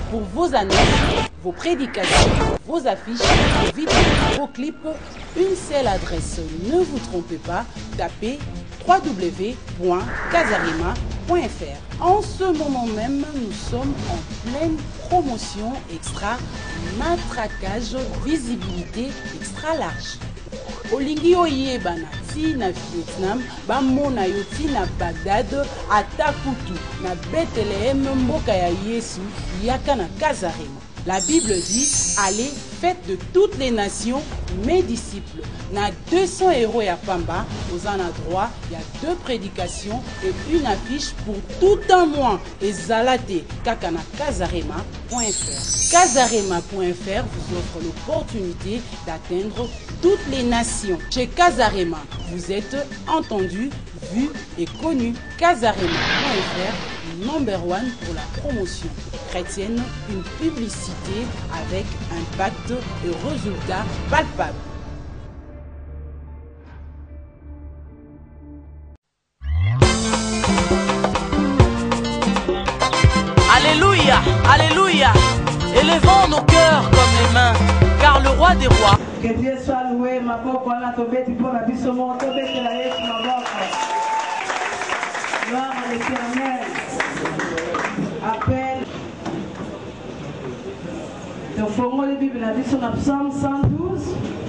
Pour vos annonces, vos prédications, vos affiches, vos vidéos, vos clips, une seule adresse. Ne vous trompez pas, tapez www.casarima.fr. En ce moment même, nous sommes en pleine promotion extra, matraquage, visibilité extra large. Olingi oyebana ti na Vietnam, bamona yo ti na Bagdad, atakutu na Bethléem, mboka ya Yesu, yaka na Casarima. La Bible dit, allez, faites de toutes les nations mes disciples. Na 200 € ya pamba, aux en droit, il y a 2 prédications et une affiche pour tout un mois. Et zalate, kaka na casarima.fr. Casarima.fr vous offre l'opportunité d'atteindre toutes les nations. Chez Casarima, vous êtes entendu, vu et connu. Casarima.fr, number 1 pour la promotion chrétienne, une publicité avec impact et résultats palpables. Alléluia, Alléluia. Élevons nos cœurs comme les mains, car le roi des rois. Que Dieu soit loué, ma pauvre, la tobeti pour la vie, mon tobeti la Yesu, ma boca. Gloire à l'Éternel. Appel. Donc, pour moi, la Bible a dit sur le psaume 112.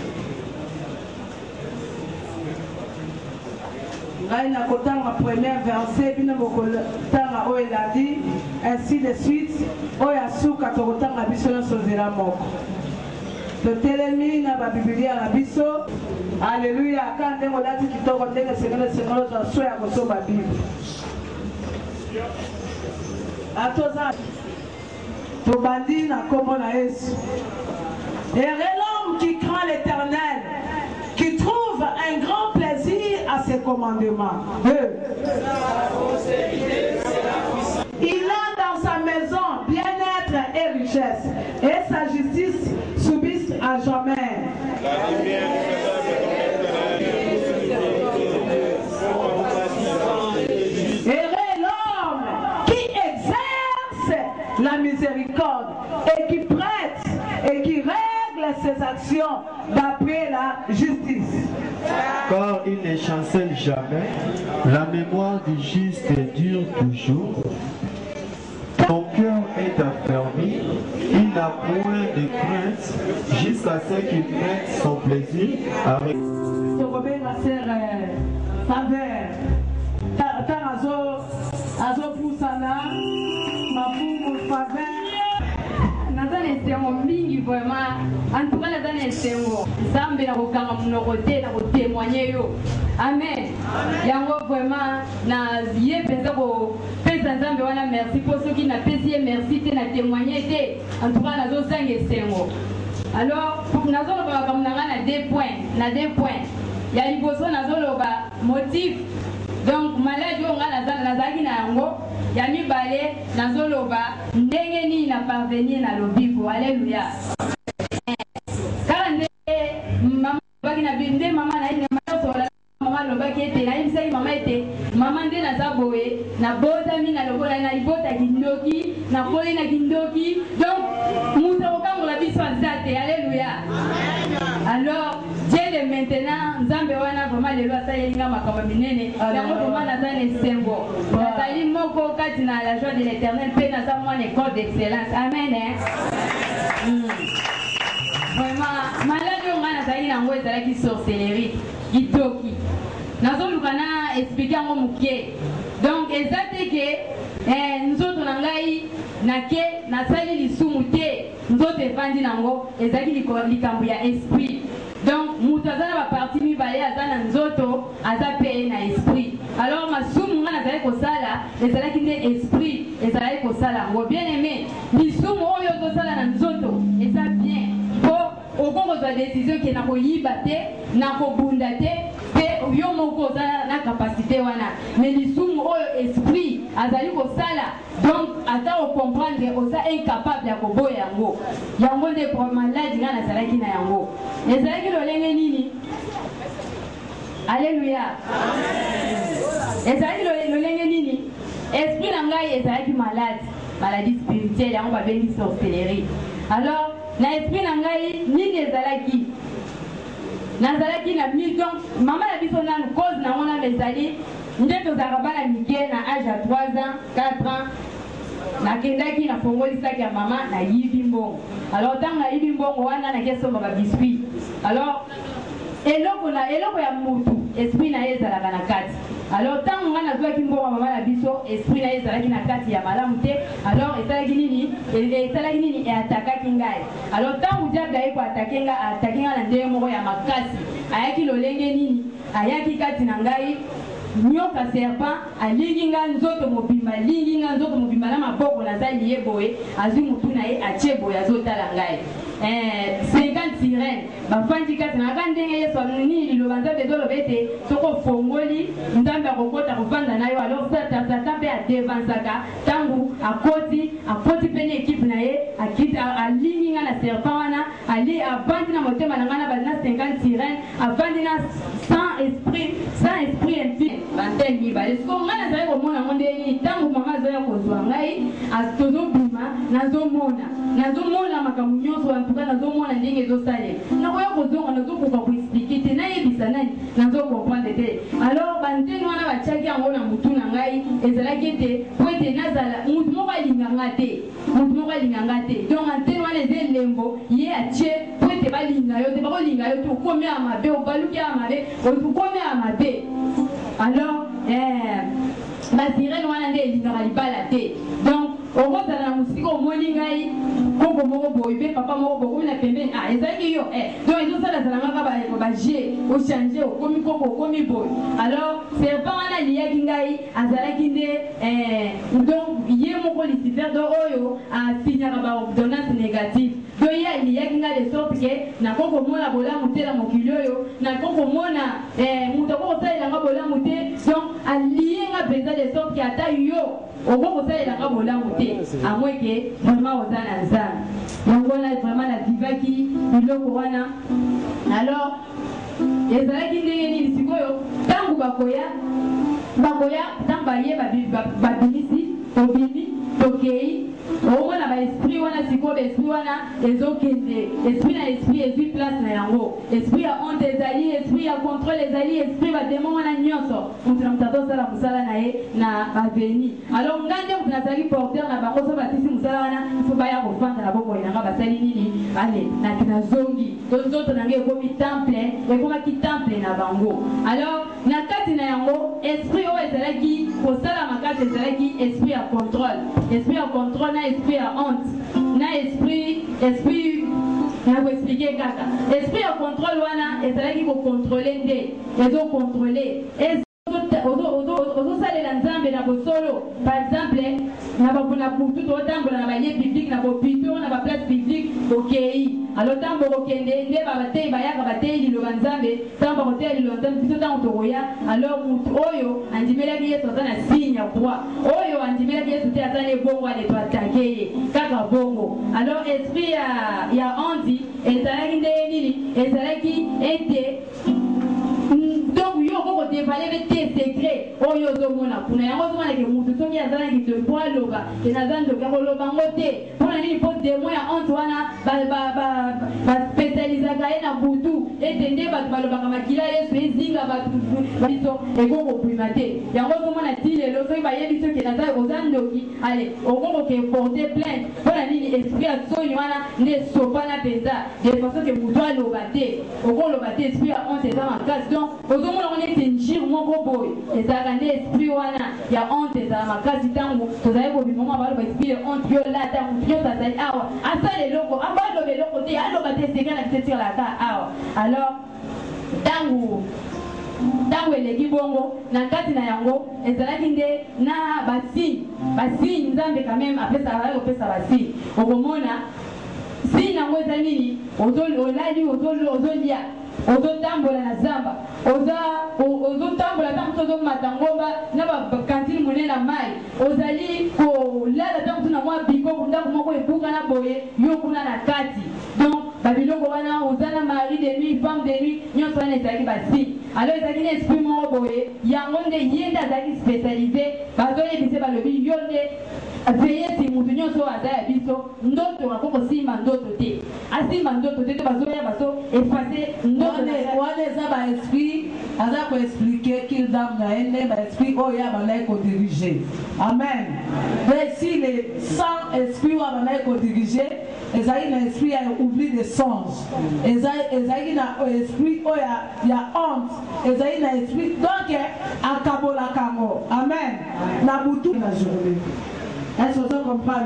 Raï na kotanga premier verset, bino bokotanga oyo il a dit, ainsi de suite, oyo asuka tokotanga biso nyonso nzela moko. Totelemi na babiblia na biso, alléluia, ka ndenge olati kitoko ndenge sengelo za so ya kosomba Bible. Atoza tobandi na kombo na Yesu. Heureux l'homme qui craint l'Éternel, qui trouve un grand plaisir à ses commandements. Il a dans sa maison bien-être et richesse, et sa justice subsiste à jamais. Heureux l'homme qui exerce la miséricorde et qui prête et qui règle ses actions d'après la justice. Car il ne chancelle jamais, la mémoire du juste dure toujours. Ton cœur est affermi, il n'a point de crainte jusqu'à ce qu'il mette son plaisir avec. Ma sœur Faveur, Azo Poussana, ma fou Faveur. Nazana esengo mingi vraiment en tout cas nazana esengo Nzambe na kokanga monoko te na kotémoigner yo amen yango vraiment na ye penza kopesa Nzambe wana merci po soki na pesi ye merci te na témoigner te en tout cas nazozanga esengo alors nazoloba makambo na nga na 2 points ya liboso nazoloba motif. Donc maladie on a nazaki na yango ya mibale nazoloba ndenge nini na parvenir na lobibo. Alléluia. Kala nde mama baki na binde mama na ine mama lobaki ete na imsai mama ete mama nde nazaboye na botami na lobola na ibota kindoki na koli na kindoki donc musa kokangola biso azate. Alléluia. Alors Dieu de maintenant Nzambe wana vraiment lelo asayelinga makambo minene yango vraiment nazana esengo nazali moko kati na la joie de l'Éternel pe naza mwana école d'excellence. Amen. Vraiment maladi onga nazali nango ezalaki sorcellerie kitoki nazoluka na explique yango moke donc eza te ke nzoto na ngai nake nasali lisumu te nzoto evandi nango ezalaki likambo ya esprit. Donc mutu aza na baparti mibale aza na nzoto aza pe na esprit. Alors masumu nga nazali kosala ezalaki nde esprit ezalaki kosala yango. Bien aimé lisumu oyo tozala na nzoto eza bien po okokozwa décision ke na koyiba te na kobunda te pe yo moko ozala na capacité wana mais lisumu oyo esprit azali kosala donc ata ocomprendre oza incapable ya koboya yango yango nde maladi nga nazalaki na yango ezalaki lolenge nini. Alléluia. Ezalaki lolenge nini esprit na ngai ezalaki malade maladie spirituelle yango babengi sorcellerie. Alors na esprit na ngai nini ezalaki nazalaki na donc mama na biso nanu cause na ngona ezali nde tozalaka bana mike na âge ya 3 ans 4 ans nakendaki nafongolisaki ya mama nayibi mbongo. Alors ntango nayibi mbongo wana nakesomba babiskuit. Alors eloko ya mutu esprit na ye ezalaka na kati. Alors ntango nga nazwaki mbongo mama na biso esprit na ye ezalaki na kati ya malamu te. Alors esalaki nini eatakaki ngai. Alors ntango diable aye koatake nga na ndenge moko ya makasi ayaki lolenge nini ayaki kati na ngai nyoka serpent alingi nga nzoto mobimba na maboko nazali ye boye azwi mutu na ye atie boye azotala ngai 50 sirènes bafandi kati na ndenge yesu nini liloba nzambe ezoloba ete soko fongoli nzambe akokota kofanda na yo. Alors satan mpe adevansaka ntango akoti pene ekipe na ye alingi nga na serpent wana avandi na motema na nga na bazina 50 sirènes avandi na sans esprit infini bantene mibale. Siko nga nazali komona ngo ndeni ntango mama azali kozwa ngai tozobima nazomona makambo nyonso antuka nazomona ndenge ezosalela nakoya kozonga nazokoka koexplike te nayebisa nani nazokomprendre te. Alors bantene wana batiaki yango na mutu na ngai ezalaki ete po ete nazala mutu moko alinganga te donc antene wana eza elembo ye atie po ete balinga yo te bakolinga yo te okomi ya mabe obaluki ya mabe okomi ya mabe. Alors basirene wana nde elingaka libala te. Donc okozala na mosika omoni ngai koko moko boye mpe papa moko boye okomi na pembeni ezalaki yo donc ezosalazalangaka baje ochange okomi koko okomi boye. Alors serpent wana aliyaki ngai azalaki nde donc ye moko Lucifer do oyo asignaka baordonnance négative donc ye aliyaki ngai de sorte ke nakokomona bolamu te na mokili oyo nakokomona moto akokosalelanga bolamu te. Donc aliye nga mpenza de sorte ke ata yo okokosalelanga bolamu te à moins que vraiment oza na nzambe. Donc wana vraiment navivaki biloko wana. Alors ezalaki ndenge nini sikoyo ntango bakoya ntango baye babimisi tobimi tokei omona baesprit wana sikoyo baesprit wana ezokende esprit na esprit ezwi place na yango. Esprit ya honte ezali, esprit ya contrôle ezali, esprit bademon wana nyonso moto na moto azosala mosala na ye na baveni. Alors nga nde moto nazali porteur na bango so batisi mosala wana fo baya kofanda na bokoyi nanga basali nini ale nazongi to nzoto nange ekomi temple ekomaki temple na bango. Alors na kati na yango esprit oyo ezalaki kosala makasi ezalaki esprit ya contrôle na esprit ya honte na esprit na koexplike kaka esprit ya contrôle wana ezalaki kocontrôle nde ezocontrôle ozosalela nzambe na bosolo. Par exemple na butu totambola na balie publique na bopito na baplace publique okei. Alors ntango okende nde babatei bayaka batei liloba nzambe ntango bakotela liloba nzambe biso ntango tokoya. Alors mutu oyo andimelaki yesu aza na signe ya croix oyo andimelaki yesu te aza na ebongo ale toatake ye kaka bongo. Alors esprit ya honte ezalaki ndenge nini ezalaki ete donc yo koko dévaler tes secrets oyo ozomona kuna yango ozomona ke mutu soki azalaki te po aloba ke naza ndoki akoloba ngo te mpona nini po démon ya honte wana baspécialisaka ye na butu ete nde bato balobaka makila yesu ezinga biso ekokobwima te. Yango ozomona ti lelo soki bayebi soki oza ndoki ale okokoke porte plainte mpona nini esprit ya soni wana nde sopana mpenza de façon ke mutu aloba te okoloba te esprit ya honte eza makasi. Donc ozomona ngo neti njire moko boye ezalaka nde esprit wana ya honte ezala makasi ntango tozali kobimama baloba esprit ya honte yo lata mutu nyonso azali awa asala eloko abaloba eloko te aloba te seka na biso etikala awa. Alors ntango eleki bongo na kati na yango ezalaki nde na basigne nzambe quand même opesa basigne okomona signe yango eza nini olali ozolia ozotambola na zamba ozotambola ntango ozomata ngomba na bakantine monene na mai ozali kolala ntango tuna mwa bikoko ndako moko ebuka na boye yo kuna na kati. Donc babiloko wana oza na mari de nuit femme de nuit nyonso wana ezalaki basigne. Alors ezalaki na esprit moko boye yango nde ye nde azalaki spécialisé bazoyebise balobi yo nde veye si mutu nyonso aza ya biso ndoto akoko simba ndoto te asimba ndoto te bazoya baso effacer ndoto wana eza baesprit aza koexplike kil dame na ye nde baesprit oyo abandaki kodirige amen. Mais si les 100 esprits oyo abandaki kodirige ezali na esprit ya oubli de songe, ezali na esprit oyo ya honte, ezali na esprit donc akabolaka yango amen na butu na journée. Est-ce que vous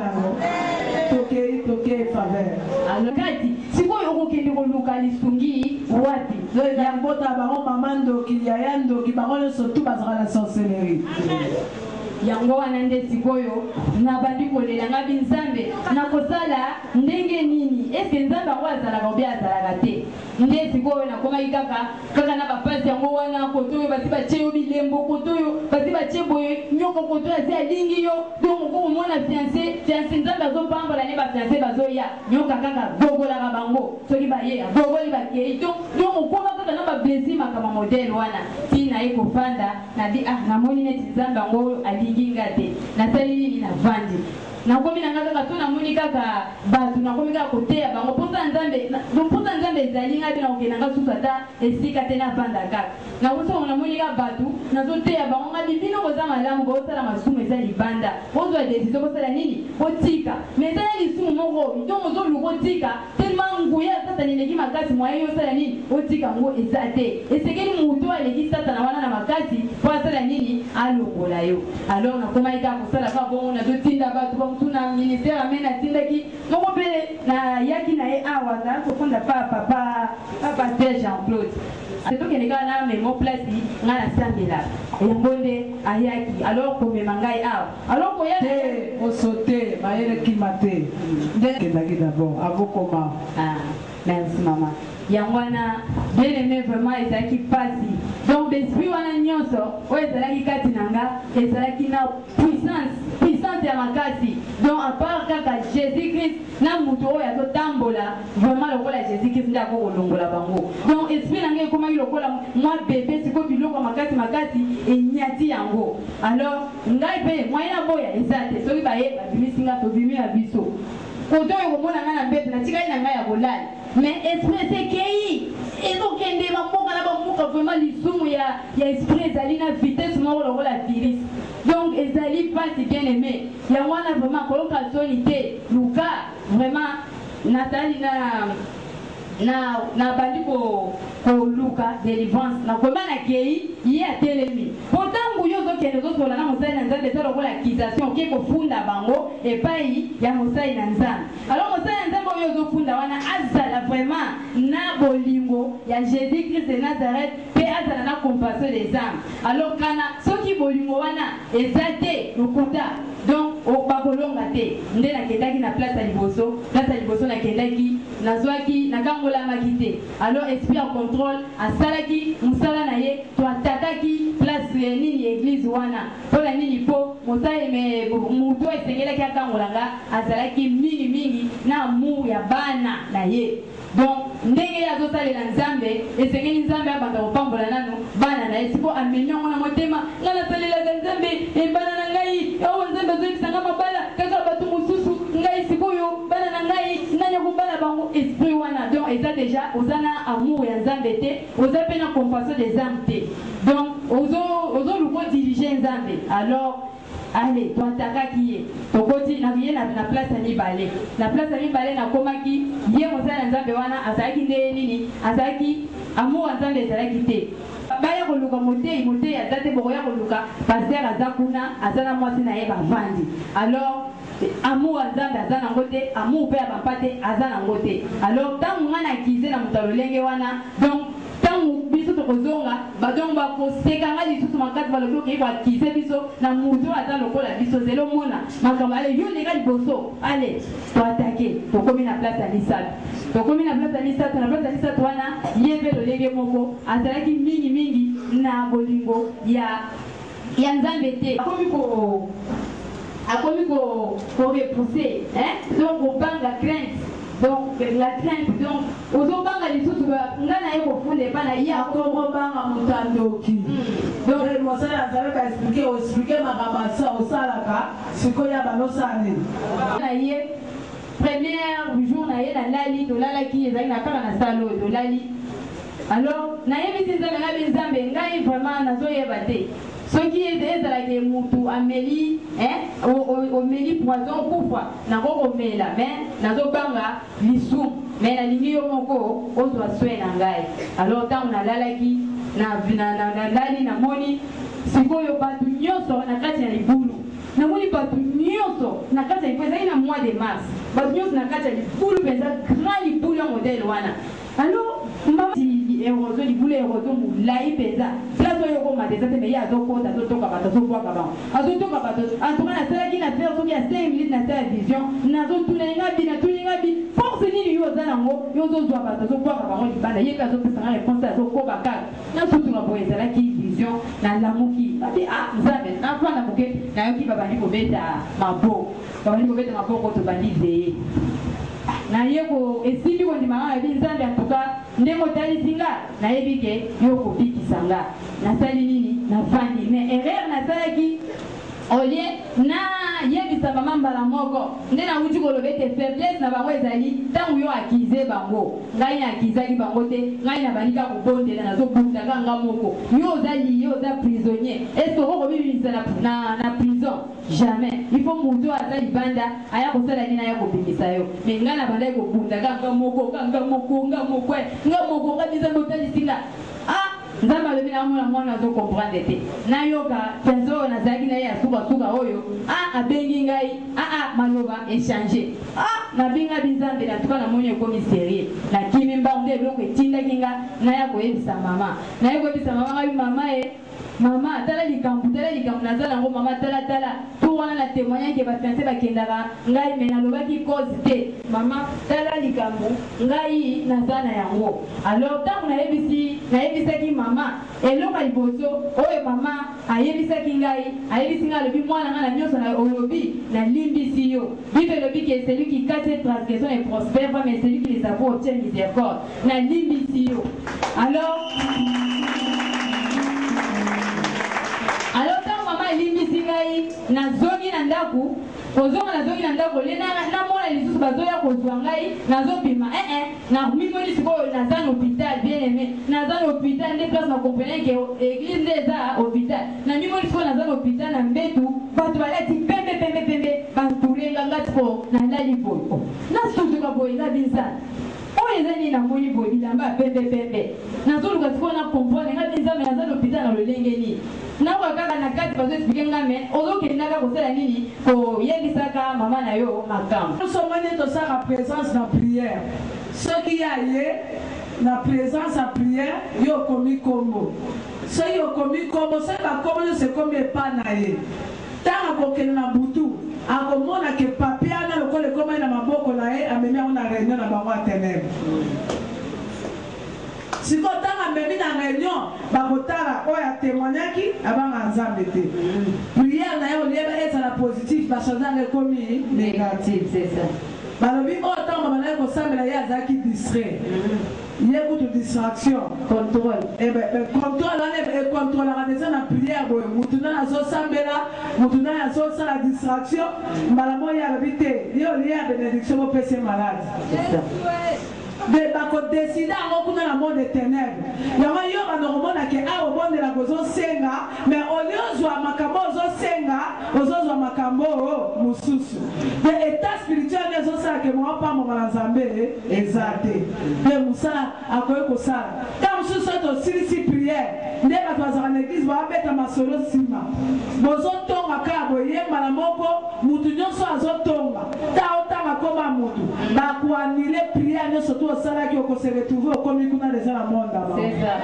comprenez? Tokei faveur. Alors kati sikoyo okokende koluka lisungi wapi ya mbota bango mama ndoki yaya ndoki bango nyonso tu bazala na sorcellerie. yango wana nde sikoyo nabandi kolela ngabi nzambe nakosala ndenge nini eske nzambe yango azalaka obe azalaka te nde sikoyo nakomaki kaka na bapasi yango wana koto oyo basi batie yo bilembo koto oyo basi batie boye nyoko koto oyo asi alingi yo donc okomona fiance nzambe azopambola ne bafiance bazoya nyoka kaka gogolaka bango soki baye agogoli bakei donc okoma kaka na bablesi makama modele wana tina ye kofanda nadi namoni neti nzambe yango aliginga te nasali nini navandi nakomi nanga kaka to namoni kaka bato nakomi kaka koteya bango mposa nzambe ezali ngai mpe nakokendanga susu ata esika te navanda kaka nakosongo namoni kaka bato nazoteya bango ngai bibino koza malamu bosala masumu eza libanda bozwa desizio bosala nini botika mais ezala lisumu moko ntongo ozoluka otika tellement nguya satani eleki makasi moye osala nini otika yango eza te esekeli moto aleki satana wana na makasi mpo asala nini alongola yo alors nakomaki kaka kosala kaka bongo nazotinda bato tuna ministère amena tindaki moko pe na yaki na ye awa za kofonda papa Jean-Claude atokende kaka na memo place nga na sambela yango nde ayaki alors komema ngai awa alors koya te osote bayelekima te nde kendaki d'abord avokoma. Merci maman yango wana bien aimé vraiment ezalaki pasi donc l'esprit wana nyonso oyo ezalaki kati na nga ezalaki na puissance ya makasi donc à part kaka Jésus Christ na mutu oyo azotambola vraiment lokola Jésus Christ nde akokolongola bango donc esprit na ngai ekomaki lokola mwa bebe sikoyo biloko makasi enyati yango alors ngai mpe moyen na boya eza te soki baye babimisi nga tobimi ya biso koto oyo komona ngai na mbete natikali na ngai ya kolala mais esprit esekei ezokende bamboka na bamuka vraiment lisumu ya esprit ezali na vitesse moko lokola virus donc ezali pasi bien aimé yango wana vraiment koloka soni te luka vraiment natali na bandi koluka délivrance nakoma nakei ye atelemi potangu yo ozokende ozosola na mosali na nzambe eza lokola accusation oke kofunda bango epai ya mosali na nzambe alors mosali na nzambe oyo ozofunda wana azala vraiment na bolingo ya Jésus Christ de Nazareth mpe azala na compassion des âmes alors kana soki bolingo wana eza te lokuta donc bakolonga te nde nakendaki na place ya liboso nakendaki nazwaki nakangolamaki te alors esprit ya contrôle asalaki mosala na ye to atakaki place ya nini église wana mpona nini mpo mosali moto esengelaki akangolanga azalaki mingi na amour ya bana na ye donc ndenge azosalela nzambe esengeli nzambe abanda kopambola nano bana na ye siko amemi yango na motema nga nasalelaka nzambe ebana na ngai awa nzambe azoyebisanga mabala kaka bato mosusu ngai sikoyo bana na ngai nani akobala bango esprit wana donc eza déjà oza na amour ya nzambe te oza mpe na compassion des âmes te donc ozoluka dirige nzambe alors allez toatakaki ye tokoti naye na place ya mibale na place ya mibale nakomaki ye mosala na nzambe wana azalaki nde nini azalaki amour ya nzambe ezalaki te baya koluka motei aza te bokoya koluka paster aza kuna aza na mwasi na ye bavandi alors amour ya nzambe aza nango te amour mpe ya papa te aza nango te alors ntango nga na kize na moto alolenge wana donc ntango biso tokozonga badongo bakosekanga lisusu makasi balobi okei koakize biso na moto aza lokola biso zelo mona makambo ale yo leka liboso ale toatake tokomi na place ya misato na place ya misato wana ye mpe lolenge moko azalaki mingi na bolingo ya nzambe te akomi ko repousser donc kobanga crainte donc la crainte donc ozobanga lisusu nga na ye kofunde epa na ye akobanga motandoki donc mosala azalaki explike makambo osalaka sikoyo ya banosala nini na ye premier jour na ye nalali tolalaki ezali na kaka na salo tolali alors nayebisi nzambe ngabi nzambe ngai vraiment nazoyeba te soki ezalaki mutu ameli omeli poison kufa nakokomela mais nazobanga lisumu mais nalingi yo moko ozwa swe na ngai alors ntango nalalaki nalali namoni sikoyo bato nyonso na kati ya libulu namoni bato nyonso na kati ya libulu ezali na mois de mars bato nyonso na kati ya libulu mpenza grand libulu ya modele wana alors erozo libulu erozo molai mpenza place oyo okomata eza te me ye azokota azotoka bato azobwaka bango azotoka bato antuka nasalaki na faire soki ya 5 minutes nasala vision natuninga bi force nini yo oza nango yo ozozwa bato azobwaka bango libanda ye mpe azopesanga réponse azokoba kaka nasutunga boye ezalaki vision nalamuki babi nzambe nafanda moke nayoki babandi kobeta maboko tobandi zeye naye ko esili kondimanga yabi nzambe antuka ndenge otalisi nga nayebi ke yo kobikisa nga nasali nini nafandi mais erreur nasalaki olie nayebisa mama mbala moko nde nauti koloba ete faiblesse na bango ezali ntango yo akize bango ngai nakizaki bango te ngai nabanika kobondela nazobundaka nga moko yo oza liye oza prisonnier est-ce que okobibimisa na prison jamais il faut mutu aza libanda aya kosala nini aya kobimisa yo mais ngai nabandaki kobundaka nga moko nga bizambe otalisi nga nzambe alobi na mwana mwana azokomprendre te nayoka penso oyo nazalaki na ye ya sukasuka oyo abengi ngai maloba échange nabinga binzambe natuka namoni ekomi serie nakimi mbango nde eloko etindaki nga naya koyebisa mama ngai mama mama tala likambo naza nango mama tala to wana na témoignage ke bafiance bakendaka ngai me nalobaki cause te mama tala likambo ngai naza na yango alors ntango nayebisaki mama eloko ya liboso oyo mama ayebisaki ngai alobi mwana ngai na nyonso olobi nalimbisi yo bible elobi ke celui qui cache cette transgression et prospère mais celui qui les avoue obtient miséricorde nalimbisi yo alors ntango mama elimbisi ngai nazongi na ndako le namona lisusu bazoya kozwa ngai nazobima namimoni sikoyo naza na hôpital bien aimé naza na hôpital nde place nakomprene ke église nde eza hôpital namimoni sikoyo naza na hôpital na mbetu bato balati pembe bantulenga ngati po nalali boyo nasusuka boye nabinzana oyo eza nini namoni boye bilamba ya pembe nazoluka sikoyo na comprendre nga binzambe naza na hôpital na lolenge nini nakoya kaka na kati bazoexplike nga me ozokendaka kosala nini koyebisaka mama na yo makambo somani tosala présence na prière soki ya ye na présence ya prière yo okomi kombo soki okomi kombo soki bakombo nyonso ekomi epa na ye ntango akokende na butu akomona ke papier ana lokola ekomai na maboko na ye amemi yango na réunion na bango ya ténèbre sikoyo ntango amemi na réunion bakotala oyo atémoignaki abanga nzambe te prière na ye olieba ezala positif bachanganga ekomi négatif balobi oyo ntango babandaki kosambela ye azalaki distrait ye kutu distraction contrôle contrôle wana econtrôlaka deja na prière boye mutu nani azosambela mutu nani azosala distraction mbala mo ye alobi te ye olie ya bénédiction bopesa ye malade bakodeside yango kuna na monde ténèbre yango yo banokomona ke awa obondelaka ozosenga mais olie ozwa makambo ozozwa makambo mosusu de état spirituel nde ezosalaka mwa pamboka na nzambe eza te mpe mosala akoki kosala ntango mosusu oyo tosilisi prière nde bato bazalaka na église babeta masolo nsima bozotonga kaka boyembala moko mutu nyonso azotonga ta otanga koma mutu bakoanile prière nyonso to osalaki okoseretrouve okomi kuna deja na monde aba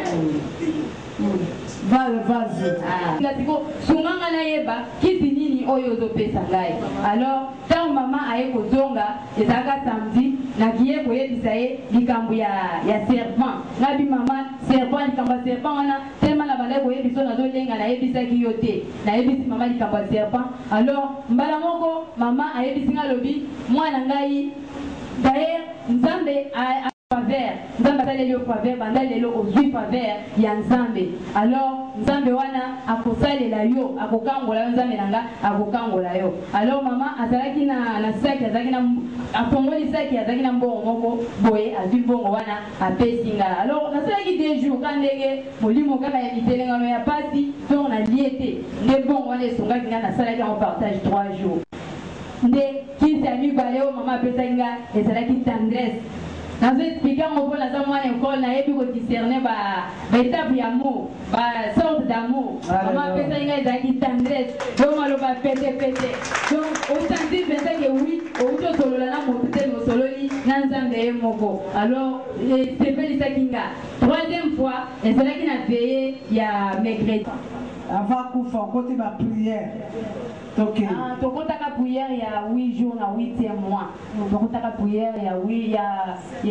ngatiko sunganga nayeba kisi nini oyo ozopesa ngai alors ntango mama aye kozonga ezalaka samedi nakiye koyebisa ye likambo ya serpent ngabi mama serpent likambo ya serpent wana telema na bandai koyebisa nazolenga nayebisaki yo te nayebisi mama likambo ya serpent alors mbala moko mama ayebisi nga lobi mwana ngai d'ailleurs nzambe a faveur nzambe asaleli yo faveur banda lelo ozwi faveur ya nzambe alors nzambe wana akosalela yo akokangola yo nzambe nanga akokangola yo alors mama azalaki na saki azalaki na afongoli saki azalaki na mbongo moko boye azwi mbongo wana apesi nga alors nasalaki 2 jours ka ndenge molimo kaka ya bitelengano ya pasi donc nalie te nde mbongo wana esongaki nga nasalaki yango partage 3 jours nde kisi ya mibale oyo mama apesaki nga ezalaki tendresse nazo expliquer mon bon naza mwana école na yebi ko discerner ba étape d'amour ba sorte d'amour mama pesa inga ezaki tendresse donc maloba pete donc autant dire que oui auto solo na moto te no sololi na nzambe moko alors c'est fait ça kinga troisième fois ezalaki na veillée ya mercredi avant kufa côté ba prière. Ok. Tu comptes ta prière il y a 8 jours, na 8e mois. Tu comptes ta prière il y a 7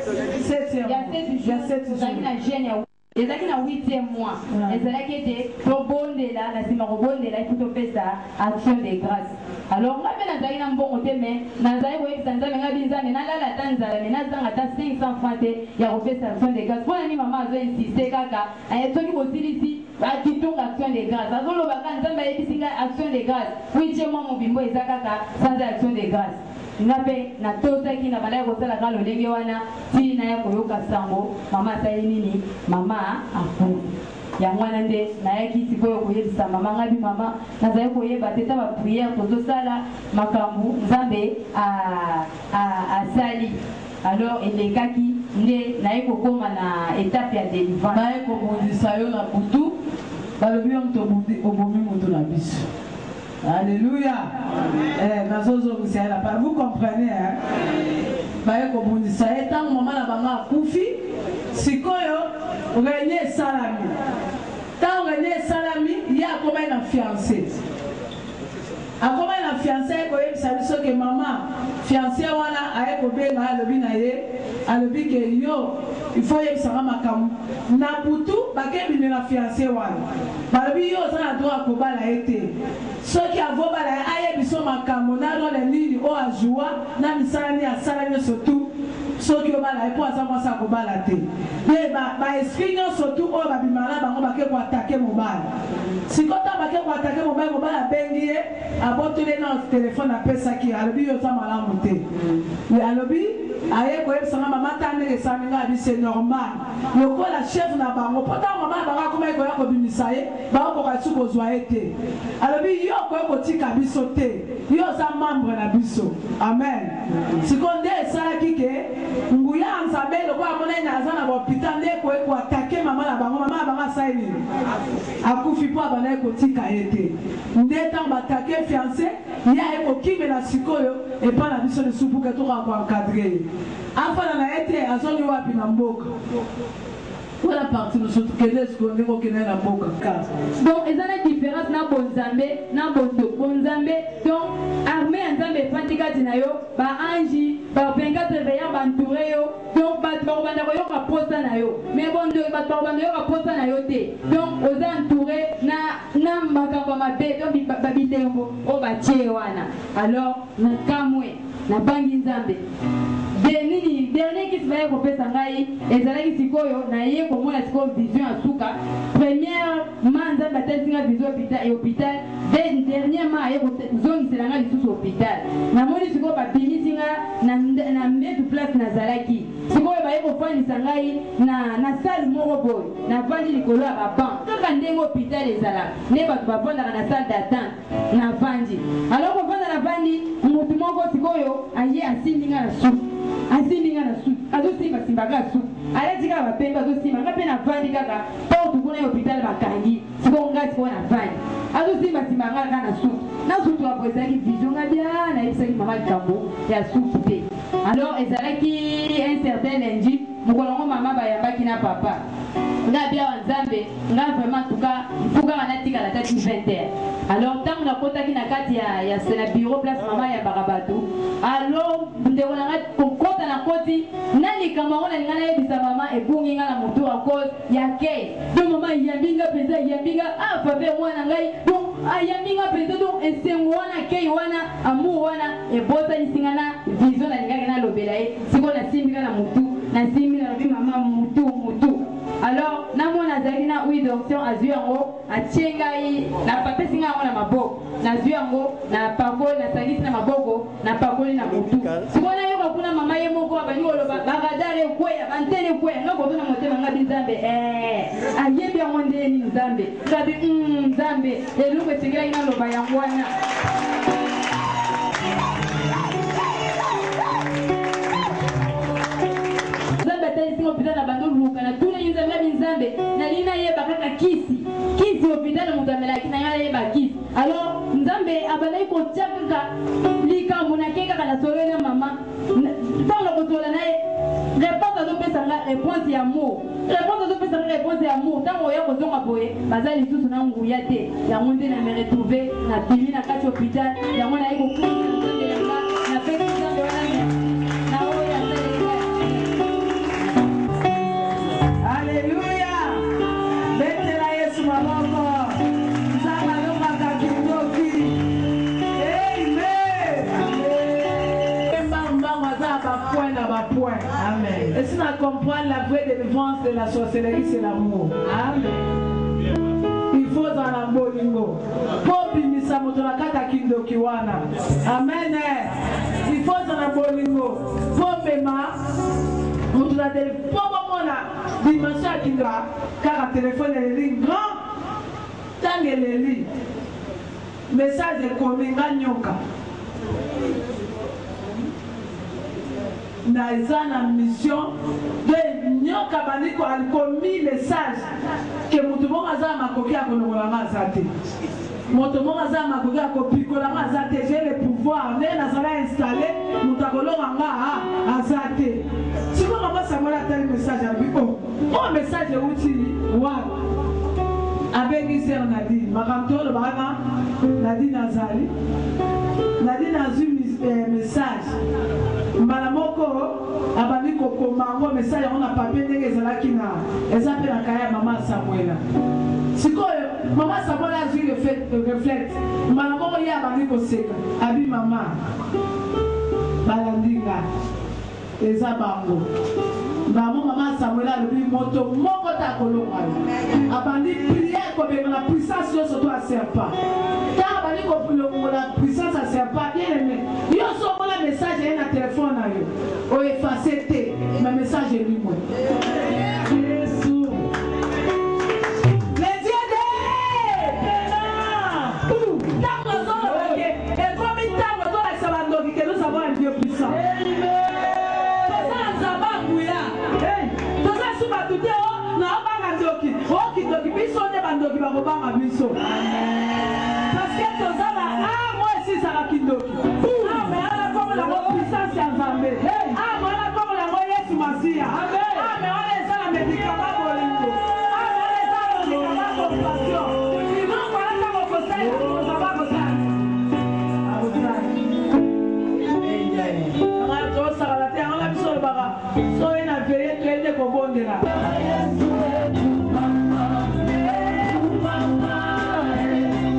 jours. ezalaki na 8e mois ezalaki ete tobondela na nsima kobondela ifu topesa action de grâce alors nga mpe nazalaki na mbongo te me nazali koyebisa nzambe nga binzambe nalala ata nzala me nazanga ata 500 francs te ya kopesa action de grâce mpona nini mama azoinsiste kaka soki bosilisi akitunga action de grâce azolobaka nzambe ayebisi nga action de grâce 8e mois mobimbo eza kaka sans action de grâce ngape na tosaki na balaya kosala ka lolenge wana ti na ya koyoka sango mama asali nini mama akufi yango wana nde nayaki sikoyo koyebisa mama ngabi mama nazali koyeba te ta bapriere tozosala makambo nzambe asali alors elekaki nde naye kokoma na étape ya délivrance naye kobundisa yo na butu balobi yo moto obomi moto na biso. Alléluia. Vous comprenez, hein? Tant maman la maman koufi, si koyo régner salami. Tant régner salami, il y a combien de fiancés? A combien de fiancés que maman fiancé wana aye ko benga alobi na ye alobi ke yo il faut y sara makamu na butu bakebi na fiancé wana balobi yo za na droit ko bala ete soki avo bala aye biso makamu na ro le nini o ajua na misala ni asala ni surtout soki o bala e po asa kwa sa ko bala te ye ba esprit no surtout o ba bimala bango bake ko attaquer mobile sikota bake ko attaquer mobile bengi ye abotole na téléphone apesa ki alobi yo za malamu te mais alobi aye ko yebisanga mama tane esaminga abi c'est normal lokola chef na bango pota mama banga kuma ko yako bimisa ye ba ko ka suko zwa ete alobi yo ko tika biso te yo za membre na biso amen sikonde esala kike nguya nzambe loko amona ina azana ba hôpital nde ko attaquer mama na bango mama banga saini akufi po abana ko tika ete nde tant ba attaquer fiancé ya ko kimela sikoyo et pas la biso de soupu que to ka encadrer afala na ete azoni wapi na mboka voilà partie nous surtout que les qu'on est au na mboka donc il y a une différence na bonzambe na bonzambe donc armée nzambe fatika dinayo ba anji ba 24 veillant ba entouré yo donc ba banda ko yo ka posa na yo mais bon de ba banda yo ka posa na yo te donc aux entouré na makambo mabe donc ba bitengo o ba tie wana alors na kamwe na bangi nzambe dernier qui se va repérer sangai ezalaki sikoyo na ye komona sikoyo vision asuka première manza batesinga vision hôpital dernièrement ye zongiselanga lisusu hôpital namoni sikoyo babimisinga na mbetu place nazalaki sikoyo baye kofandisa ngai na salle moko boye navandi likolo ya baban kaka ndenge hôpital ezalaka nde bato bavandaka na salle d'attente navandi alors kovanda navandi motu moko sikoyo aye asindinga na suku asimba na suku azosimba ka suku alati kaka bapembe azosimba nga mpe navandi kaka porte kuna ya hôpital bakangi sikoyo nga sikoyo navandi azosimbasimba nga kaka na suku na suku apo ezalaki vision nga bia nayebisaki mama likambo ya suku te alors ezalaki un certain lundi mokolo ngo mama bayambaki na papa nga bia wa nzambe nga vraiment tuka mfukaka natikala tati 20h alors ntango nakotaki na kati ya bureau place mama yambaka bato alors ndeko nanga kokota na koti na likambo yango nalinga nayebisa mama ebungi nga na motu a cause ya kei do mama yambinga mpenza yambinga faveur mwana ngai donc ayaminga peut-être donc esengo wana kei wana amour wana ebota isingana vision na lingaka na lobelaye siko na simbika na mutu na simbika na bi mama mutu alors namona azali na oui d'option azwi yango atiengai na papa singa yango na maboko nazwi yango na pakoli na sangisi na maboko na pakoli na mutu sikona yoka kuna mama ye moko abani oloba bagadare kweya bantele kweya ngako tona motema ngabi nzambe ayebi yango ndeni nzambe ngabi nzambe eloko esekela ina loba yango wana hôpital na bando luka na tuna yinza ngabi nzambe na lina yeba kaka kisi hôpital mutamela kina yala yeba kisi alors nzambe abalai ko tchaka likambo na keka kana solena mama tanga ko tola nae réponse azo pesa nga réponse ya mo réponse ya mo tango ya ko zonga boye bazali tusu na nguya te ya monde na me retrouver na bimi na kati hôpital ya mona iko nzambe na pesa nzambe wana na oya Alléluia. Betela Yesu maboko. Nzamba longa kakindoki. Amen. Mbamba za ba point. Amen. Et si on comprend la vraie délivrance de la sorcellerie, c'est l'amour. Amen. Il faut dans la bolingo. Popi misa motola kata kindoki wana. Amen. Il faut dans la bolingo. Popema. On a des dimension qui doit car le téléphone est grand tant que les lits message est comme nyoka na une mission de nyoka baniko a commis message que mutu mo azama makoki a konokola mazate mutu mo azama makoki a kopikola mazate j'ai le pouvoir ne nazala installé mutu akolonga nga azate siko mama Samuel a tel message à lui oh message est utile wa avec sœur Nadine makamto le bana Nadine azali Nadine a eu message mbala moko abandi kokoma ngo message on a papier ndenge ezalaki na ezape na kaya mama Samuel sikoyo mama Samuel a eu le reflète mbala moko ya abandi koseka abi mama balandinga eza bango Maman, maman Samuel a levé moto, mon côté à Colomba. Abandi prière comme la puissance sur toi serpent. Car abandi comme la puissance à serpent, bien aimé. Il y a souvent le message et un téléphone à eux. Oh, effacez T, ma message est lui. Jésus. Les dieux de et comme il t'a dit que nous avons un Dieu puissant. Parce que tous moi aussi ça va kindoki. Mais ala comme la puissance ya Nzambe. Moi ala comme la Yesu Masia. Mais on est ça la médicament bolingo. On est ça la médicament compassion. Sinon voilà ça mon conseil, on va pas ça. On ça la terre, on a besoin de bara. So ina veille traîner ko bondela.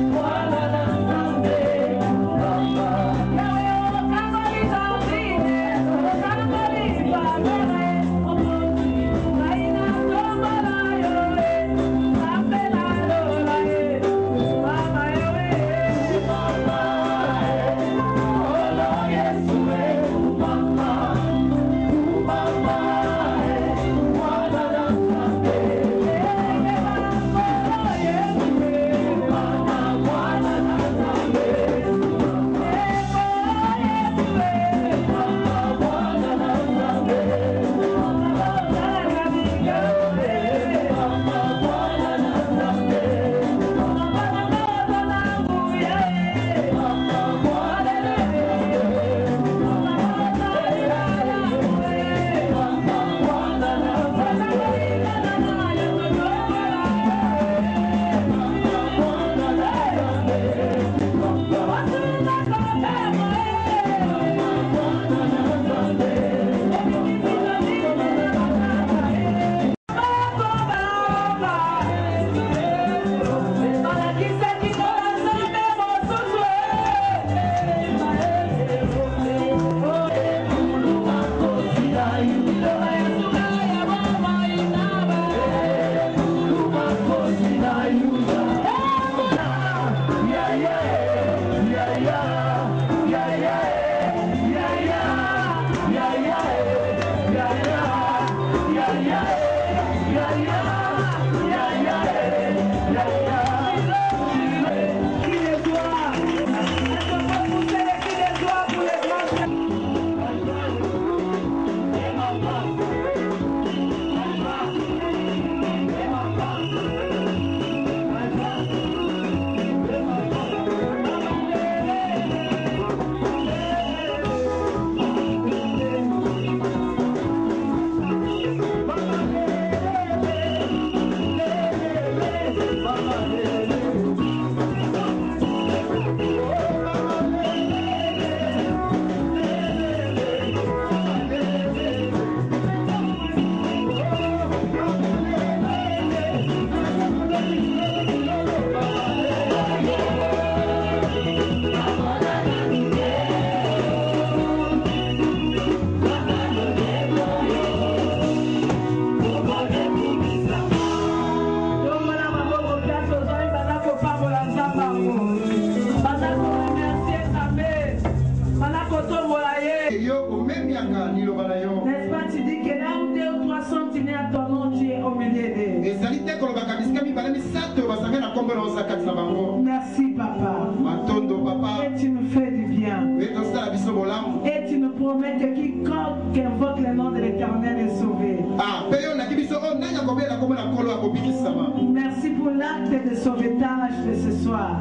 sauvetage de ce soir.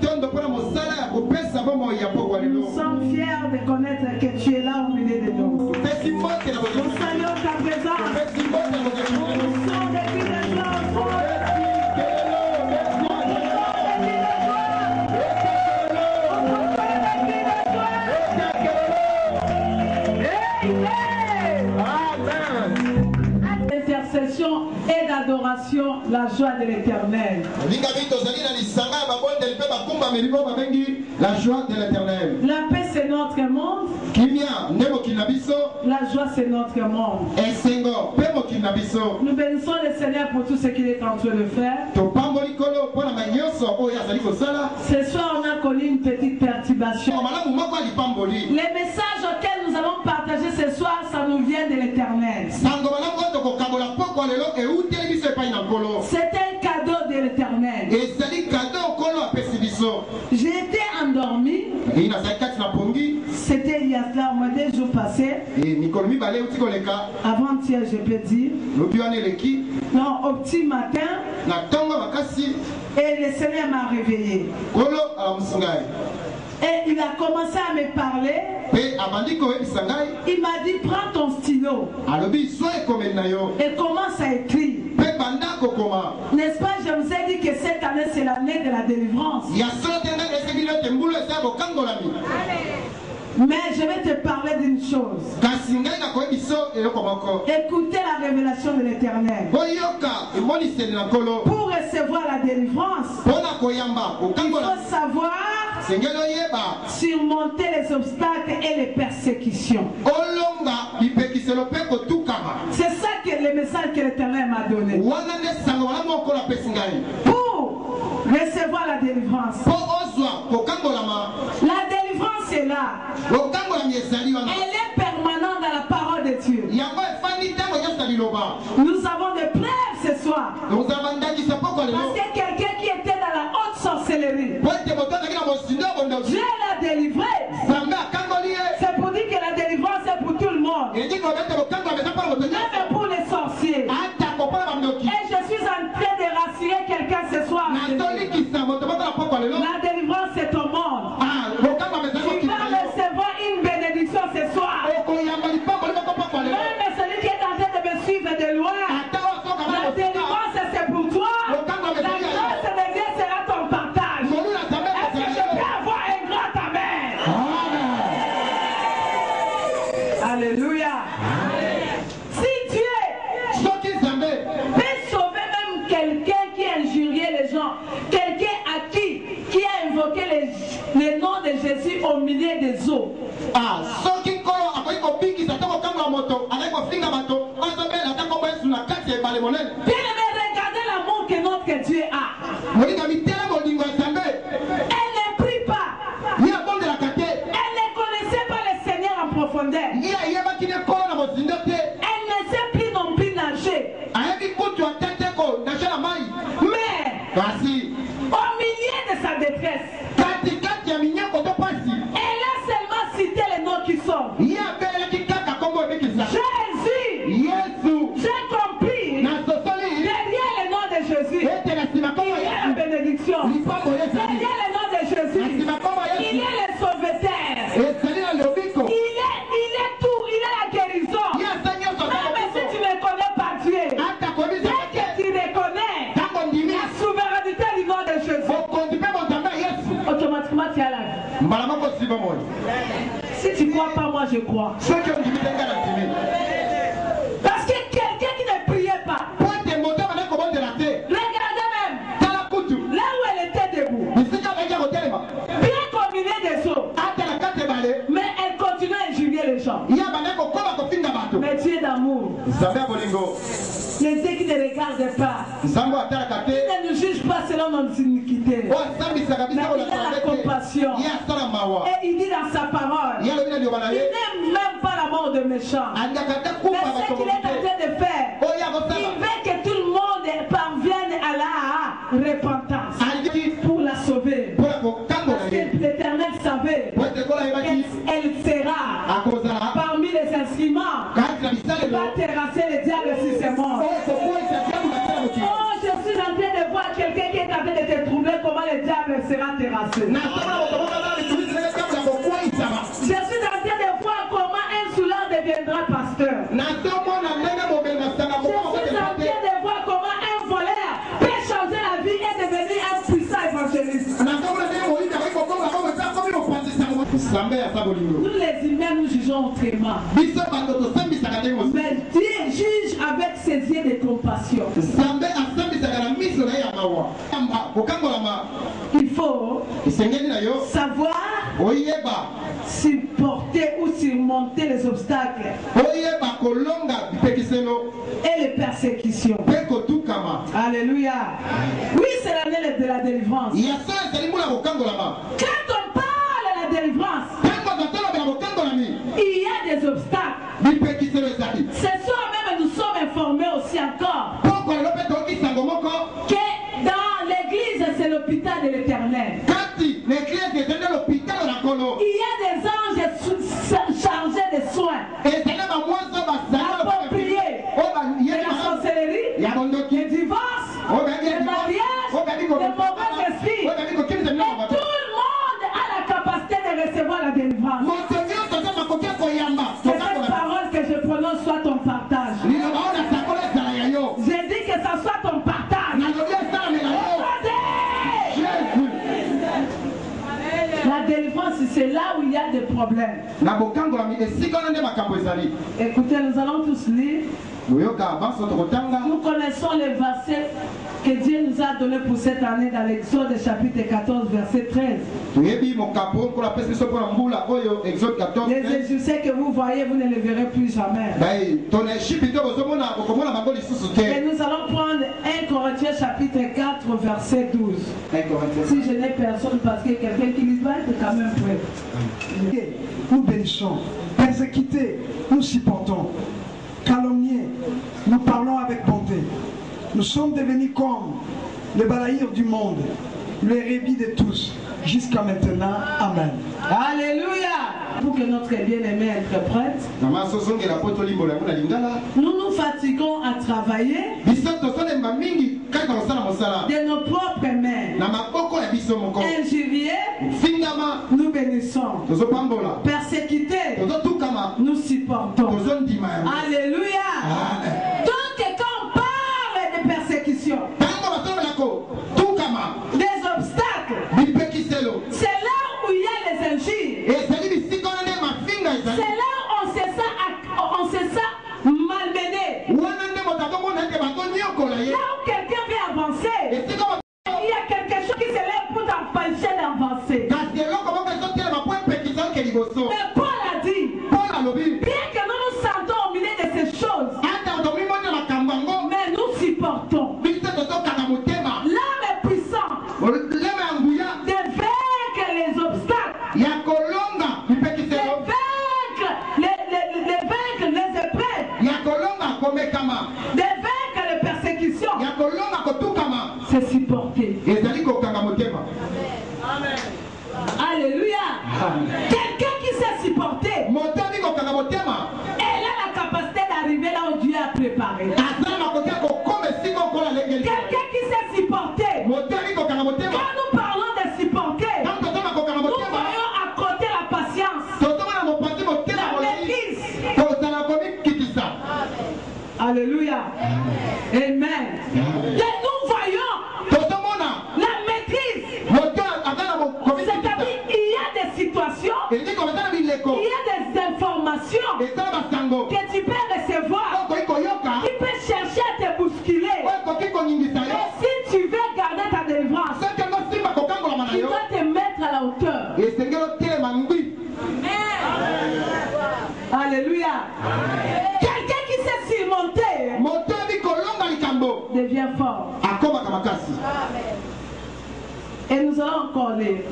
Nous sommes fiers de connaître que tu es là au milieu de nous. Nous saluons ta présence. Nous sommes des filles de joie. Et d'adoration, la joie de l'Éternel. La joie de l'Éternel. La paix c'est notre monde. La joie c'est notre monde. Nous bénissons le Seigneur pour tout ce qu'il est en train de faire. Ce soir on a connu une petite perturbation. Les messages auxquels nous allons partager ce soir, ça nous vient de l'Éternel. C'est un cadeau de l'Éternel. J'ai été endormi. C'était il y a cela au moins 2 jours passés. Avant-hier, je peux dire. Non, au petit matin. Et le Seigneur m'a réveillé. Et il a commencé à me parler. Il m'a dit, prends ton stylo et commence à écrire. N'est-ce pas, je vous ai dit que cette année c'est l'année de la délivrance. Mais je vais te parler d'une chose. Écoutez la révélation de l'Éternel. Pour recevoir la délivrance, il faut savoir surmonter les obstacles et les persécutions. C'est ça que le message que l'Éternel m'a donné. Pour recevoir la délivrance. La délivrance est là. Elle est permanente dans la parole de Dieu. Nous avons des preuves ce soir. Parce que quelqu'un qui était dans la haute sorcellerie, Dieu l'a délivré. C'est pour dire que la délivrance est pour tout le monde. Même pour les sorciers. Et je suis en train de rassurer quelqu'un ce soir. La délivrance est au monde. Tu vas recevoir une bénédiction ce soir. Même celui qui est en train de me suivre de loin, la délivrance c'est pour toi. La grâce de Dieu sera ton partage. Est-ce que je peux avoir un grand amen? Alléluia. Si Dieu peut sauver même quelqu'un qui a injurié les gens, quelqu'un qui a invoqué le nom de Jésus au milieu des eaux. Bien aimé, regardez l'amour que notre Dieu a. Elle ne prie pas. Elle ne connaissait pas le Seigneur en profondeur. Elle ne sait plus non plus nager. Mais au milieu de sa détresse, elle a seulement cité les noms qui sont Jésus. J'ai compris. Derrière le nom de Jésus, il y a la bénédiction. Derrière le nom de Jésus, il y a le sauveteur. Il est tout. Il est la guérison. Même si tu ne connais pas Dieu, dès que tu reconnais la souveraineté du nom de Jésus, automatiquement tu as la vie. Si tu ne crois pas, moi je crois. Parce que quelqu'un qui ne priait pas, regardez même là où elle était debout, bien combinée des eaux, mais elle continue à injurier les gens. Mais Dieu d'amour, les Dieu qui ne regarde pas, il ne nous juge pas selon nos iniquités, mais il a la compassion. Et il dit dans sa parole, il n'aime même pas la mort de méchants. Mais ce qu'il est en train de faire, il veut que tout le monde parvienne à la repentance pour la sauver. Parce que l'Éternel savait qu'elle sera parmi les instruments qui va terrasser le diable si c'est mort. Oh, je suis en train de voir quelqu'un qui est en train de te sera terrassé. Je suis en train de voir comment un soulard deviendra pasteur. Je suis en train de voir comment un voleur peut changer la vie et devenir un puissant évangéliste. Nous les humains nous jugeons autrement. Mais Dieu juge avec ses yeux de compassion. Il faut savoir supporter ou surmonter les obstacles et les persécutions. Alléluia. Oui, c'est l'année de la délivrance. Quand on parle de la délivrance, il y a des obstacles. Ce soir même, nous sommes informés aussi encore que dans l'église, c'est l'hôpital de l'Éternel. Il y a des anges chargés de soins appropriés de la sorcellerie, du divorce, du mariage, des mauvais esprits. Et tout le monde a la capacité de recevoir la délivrance. Que cette parole que je prononce soit ton partage. J'ai dit que ça soit ton partage. La délivrance, c'est là où il y a des problèmes. Écoutez, nous allons tous lire. Nous connaissons les versets que Dieu nous a donnés pour cette année dans l'Exode chapitre 14, verset 13. Les Égyptiens que vous voyez, vous ne les verrez plus jamais. Et nous allons prendre 1 Corinthiens chapitre 4, verset 12. Si je n'ai personne, parce que quelqu'un qui lit va être quand même prêt. Nous bénissons, persécutés, nous supportons, calomniés, nous parlons avec bonté. Nous sommes devenus comme les balaïrs du monde, les rébis de tous, jusqu'à maintenant. Amen. Alléluia. Pour que notre bien-aimé interprète, nous nous fatiguons à travailler de nos propres mains. Injuriés, nous bénissons. Persécutés, nous supportons. Alléluia. Donc quand on parle de persécution, des obstacles, c'est là où il y a les injures. C'est là où on se sent malmené. Là où quelqu'un veut avancer, il y a quelque chose qui se lève pour t'empêcher d'avancer. Mais Paul a dit, bien que nous nous sentons au milieu de ces choses, mais nous supportons. L'âme est puissante de vaincre les obstacles, de vaincre les épreuves, de vaincre les persécutions. C'est supporter. Alléluia. Quelqu'un qui sait supporter, elle a la capacité d'arriver là où Dieu a préparé. Quelqu'un qui sait supporter, quand nous parlons de supporter, nous voyons à côté la patience, la maîtrise. Alléluia. Amen. Et nous voyons la maîtrise. C'est-à-dire il y a des situations, il y a des informations que tu peux recevoir, qui peut chercher à te bousculer. Et si tu veux garder ta délivrance, tu dois te mettre à la hauteur. Alléluia. Quelqu'un qui sait surmonter devient fort. Et nous allons encore lire.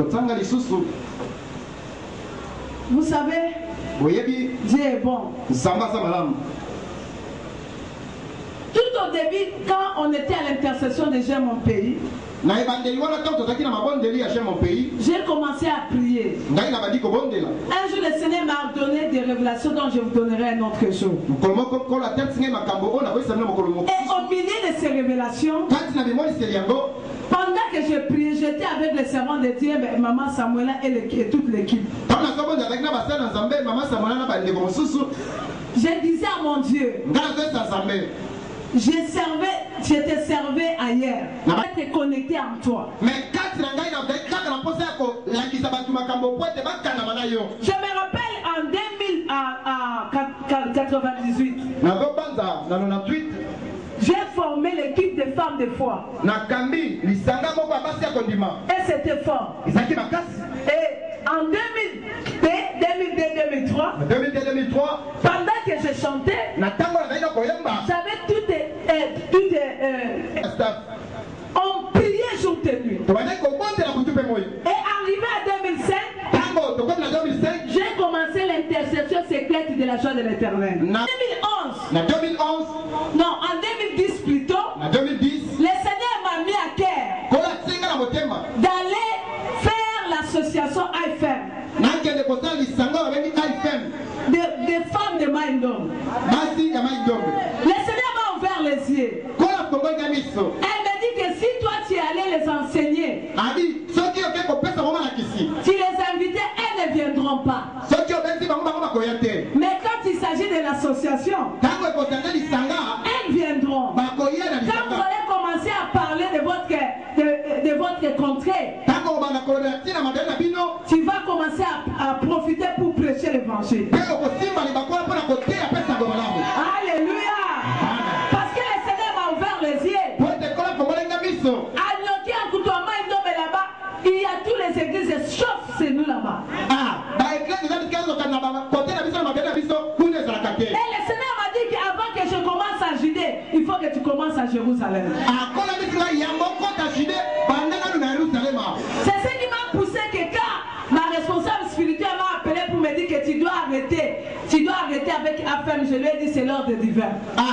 Vous savez, Dieu est bon. Tout au début, quand on était à l'intercession de J'aime mon pays, J'ai commencé à prier. Un jour, le Seigneur m'a donné des révélations dont je vous donnerai un autre jour. Et au milieu de ces révélations, pendant que je priais, j'étais avec les servants de Dieu, Maman Samuela et toute l'équipe. Je disais à mon Dieu, je te servais ailleurs. J'étais connecté en toi. Je me rappelle en 1998. J'ai formé l'équipe de femmes de foi. Et c'était fort. Et en 2002-2003, pendant que je chantais, j'avais on priait jour et nuit. Et arrivé à 2005, j'ai commencé l'intercession secrète de la joie de l'Éternel. En 2011, non, en 2010 plutôt, le Seigneur m'a mis à cœur d'aller faire l'association IFM des femmes de Maïndom. Le Seigneur m'a ouvert les yeux. Elle me dit que si toi tu allais les enseigner, tu les invitais, elles ne viendront pas. Mais quand il s'agit de l'association, elles viendront. Quand vous allez commencer à parler de votre contrée, tu vas commencer à profiter pour prêcher l'évangile. Alléluia. Parce que le Seigneur m'a ouvert les yeux. Là-bas, il y a tous les églises sauf c'est nous là-bas. Et le Seigneur m'a dit qu'avant que je commence à Judée, il faut que tu commences à Jérusalem. C'est ce qui m'a poussé que quand ma responsable spirituelle m'a appelé pour me dire que tu dois arrêter avec AFM, je lui ai dit c'est l'ordre divin.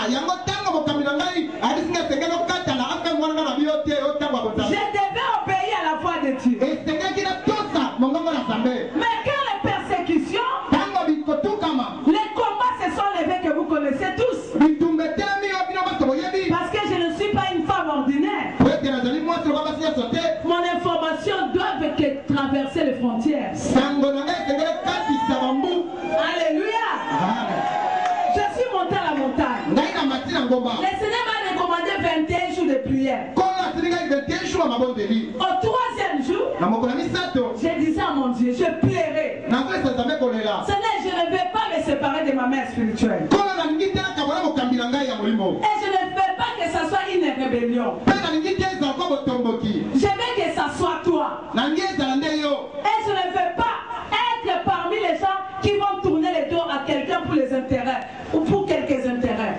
Je devais obéir à la voix de Dieu. Mais quand les persécutions, les combats se sont levés que vous connaissez tous. Parce que je ne suis pas une femme ordinaire. Mon information doit traverser les frontières. Alléluia. Je suis monté à la montagne. Le Seigneur m'a recommandé 21 jours de prière. Au 3e jour, je disais à mon Dieu, je plairai. Seigneur, je ne vais pas me séparer de ma mère spirituelle. Et je ne veux pas que ça soit une rébellion. Je veux que ça soit toi. Et je ne veux pas être parmi les gens qui vont tourner les dos à quelqu'un pour les intérêts ou pour quelques intérêts.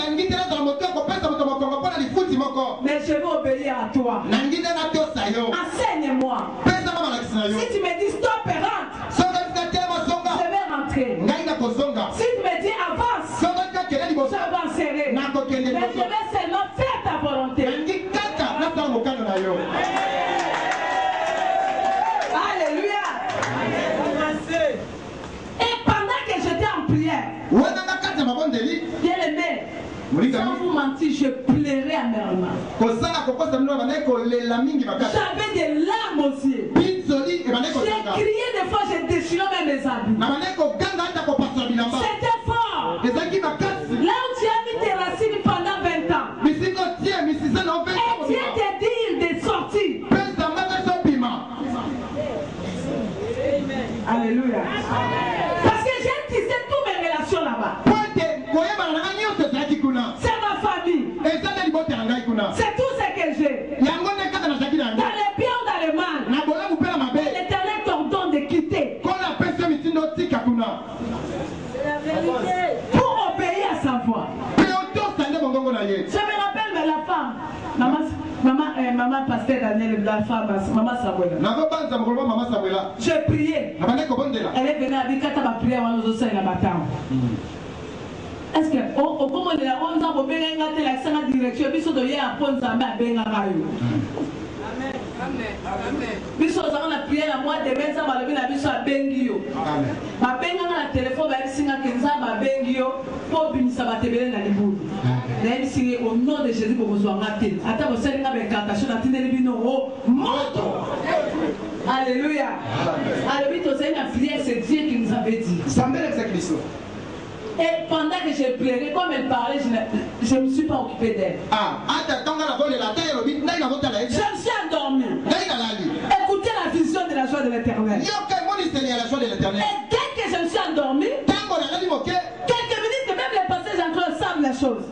Mais je veux obéir à toi. Enseigne-moi. Si tu me dis stop et rentre, je vais rentrer. Si tu me dis avance, j'avancerai. Mais je vais seulement faire ta volonté. Alléluia. Et pendant que j'étais en prière, bien aimé, sans vous mentir, je pleurais amèrement. J'avais des larmes aux yeux. J'ai crié des fois, j'ai déchiré même mes habits. C'était fort. Là où tu as mis tes racines pendant 20 ans. Et Dieu te dit de sortir. Alléluia. Parce que j'ai tissé toutes mes relations là-bas. C'est ma famille. C'est tout ce que j'ai. Dans les biens ou dans les mal. L'Éternel t'ordonne de quitter. Pour obéir à sa voix. Je me rappelle mais la femme. Maman pasteur Daniel, la femme, maman Samuela. Je priais. Elle est venue avec Kata ma prière avant nous aussi la bataille. Est-ce que au comment on a on a bien la direction biso de hier à Ponza ba ben rayo. Amen. biso ozanga na priere moi demain nzambe alobi na biso abengi yo babenganga na telefone bayebisinga ke nzambe abengi yo mpo obimisa bato ebele na libulu nayebisinga au nom de Jésus bokozwanga te ata bosalinga baincantation natindeli bino o moto. Alléluia. Alobi tozali na priere, c'est Dieu qui nous avait dit. Et pendant que j'ai pleuré, comme elle parlait, je ne me suis pas occupée d'elle. Je me suis endormie. Écoutez la vision de la joie de l'Éternel. Et dès que je me suis endormie, quelques minutes, même les pasteurs Jean-Claude savent la chose.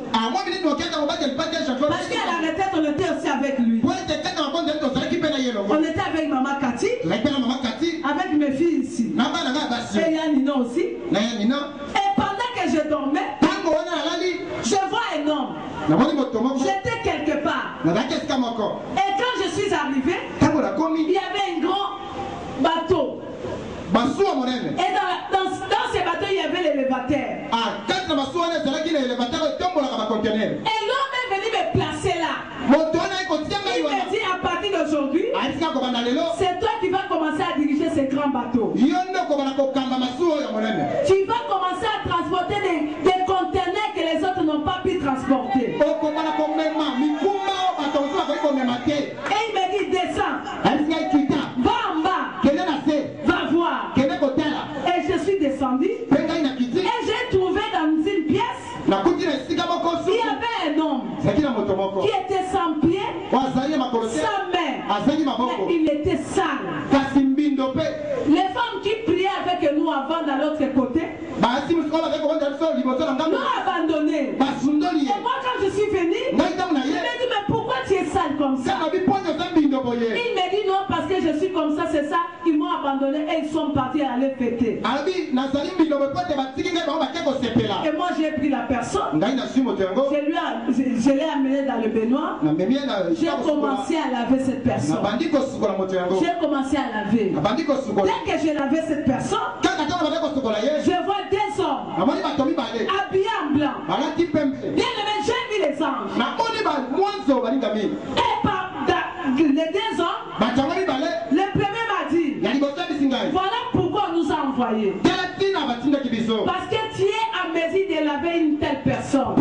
Parce qu'à la retraite, on était aussi avec lui. On était avec maman Cathy, avec mes filles ici. Et Yanina aussi. Et pendant que je dormais, je vois un homme. J'étais quelque part. Et quand je suis arrivé, il y avait un grand bateau. Et dans ces bateaux, il y avait l'élévateur. Et l'homme est venu me placer là. Il me dit à partir d'aujourd'hui, c'est toi qui vas commencer à diriger ces grands bateaux. Tu vas commencer à transporter des conteneurs que les autres n'ont pas pu transporter. Et il me dit, descends. Va en bas. Va voir. Et je suis descendu. Et j'ai trouvé dans une pièce, il y avait un homme qui était sans pied, sans main. Il était sale. Les femmes qui priaient avec nous avant dans l'autre côté m'ont abandonné. Et moi quand je suis venu, je me dis mais pourquoi tu es sale comme ça? Il me dit non parce que je suis comme ça, c'est ça. Ils m'ont abandonné et ils sont partis aller fêter. Et moi j'ai pris la personne, je l'ai amené dans le baignoire. J'ai commencé à laver cette personne. J'ai commencé à laver. Dès que j'ai lavé cette personne, je vois deux hommes habillés en blanc. Bien aimé, j'ai vu les anges. Et par les deux hommes, le premier m'a dit, voilà pourquoi on nous a envoyés. Parce que tu es à mesure de laver une telle personne.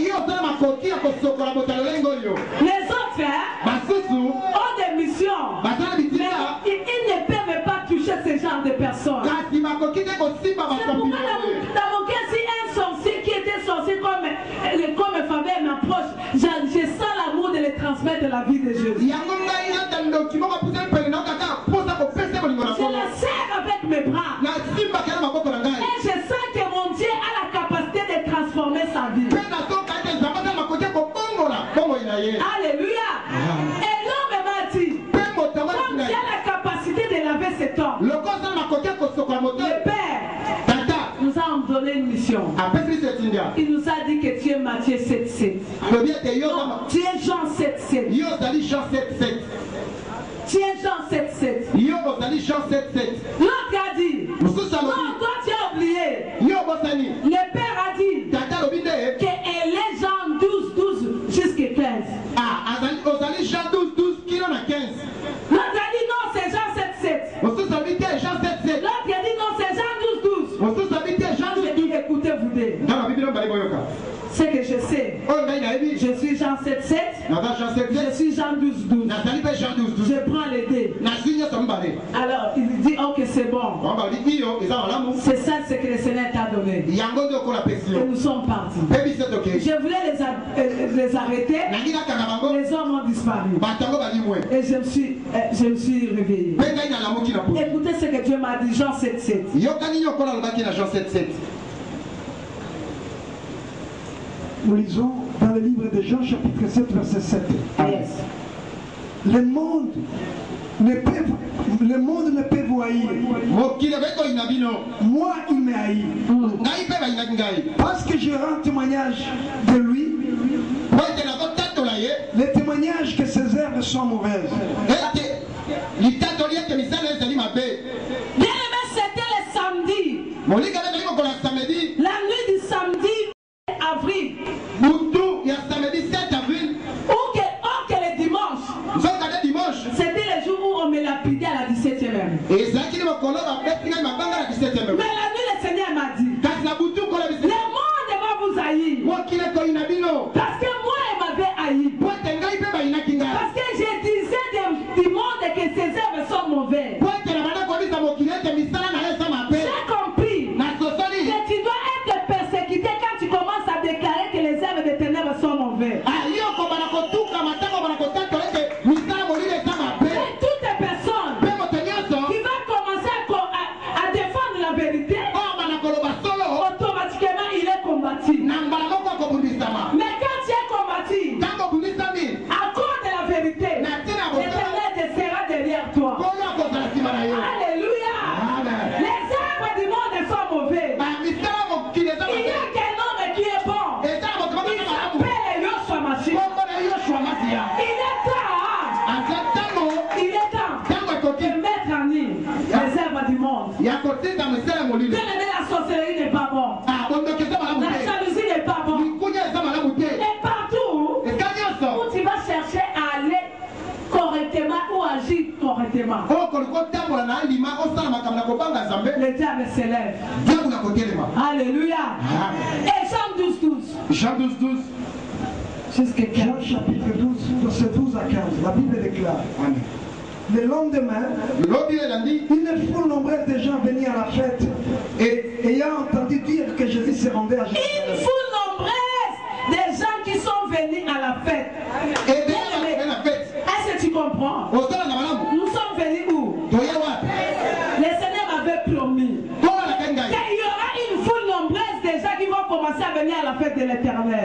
Les autres ont des missions, mais ils ne peuvent pas toucher ce genre de personnes. C'est pourquoi dans mon cœur, si un sorcier qui était sorcier comme Fabien m'approche, je sens l'amour de les transmettre de la vie de Jésus. Je la serre avec mes bras. Et je sens que mon Dieu a la capacité de transformer sa vie. Alléluia. Et l'homme m'a dit, comme tu as la capacité de laver cet homme, le Père nous a donné une mission. Il nous a dit que tu es Matthieu 7,7. Non, tu es Jean 7,7. Tu es Jean 7,7. L'autre a dit, non, toi tu as oublié. Le Père a dit qu'elle est Jean 12 jusqu'à 15. L'autre a dit non, c'est Jean 7,7. L'autre a dit non, c'est Jean 12. Écoutez vous deux. Ce que je sais, je suis Jean 7,7. Je suis Jean 12. Je prends les deux. Alors il dit ok c'est bon. C'est ça ce que le Seigneur t'a donné. Et nous sommes partis. Je voulais les arrêter. Les hommes ont disparu. Et je me suis réveillé. Écoutez ce que Dieu m'a dit, Jean 7,7. Nous lisons dans le livre de Jean chapitre 7 verset 7. Yes. Le monde ne peut vous haïr. Moi il m'a haï. Parce que je rends témoignage de lui. Le témoignage que ses œuvres sont mauvaises. Bien aimé, c'était le samedi. La nuit du samedi avril. Ou que le dimanche. C'était le jour 17e. Mais la nuit, le Seigneur m'a dit, le monde va vous haïr. Parce que moi, il m'avait haï. Parce que je disais du monde que ses œuvres sont mauvaises. J'ai compris que tu dois être persécuté quand tu commences à déclarer que les œuvres des ténèbres sont mauvaises. Mais quand tu es combattu, à cause de la vérité, l'Éternel te sera derrière toi. Alléluia. Les œuvres du monde sont mauvais. Il n'y a qu'un homme qui est bon. Il s'appelle Yoshua Mashiach. Il est temps de mettre en ligne les œuvres du monde. Bien aimé, la sorcellerie n'est pas bon. La jalousie n'est pas bon. Et partout où tu vas chercher à aller correctement ou agir correctement, le diable s'élève. Alléluia. Et Jean 12, 12. Jean 12, 12. Jusqu'à 15. Jean chapitre 12, verset 12 à 15. La Bible déclare. Le lendemain, une foule nombreuse de gens venaient à la fête et ayant entendu dire que Jésus se rendait à Jérusalem. Une foule nombreuse de gens qui sont venus à la fête. Est-ce que tu comprends? Nous sommes venus où? Le Seigneur m'avait promis qu'il y aura une foule nombreuse de gens qui vont commencer à venir à la fête de l'Éternel.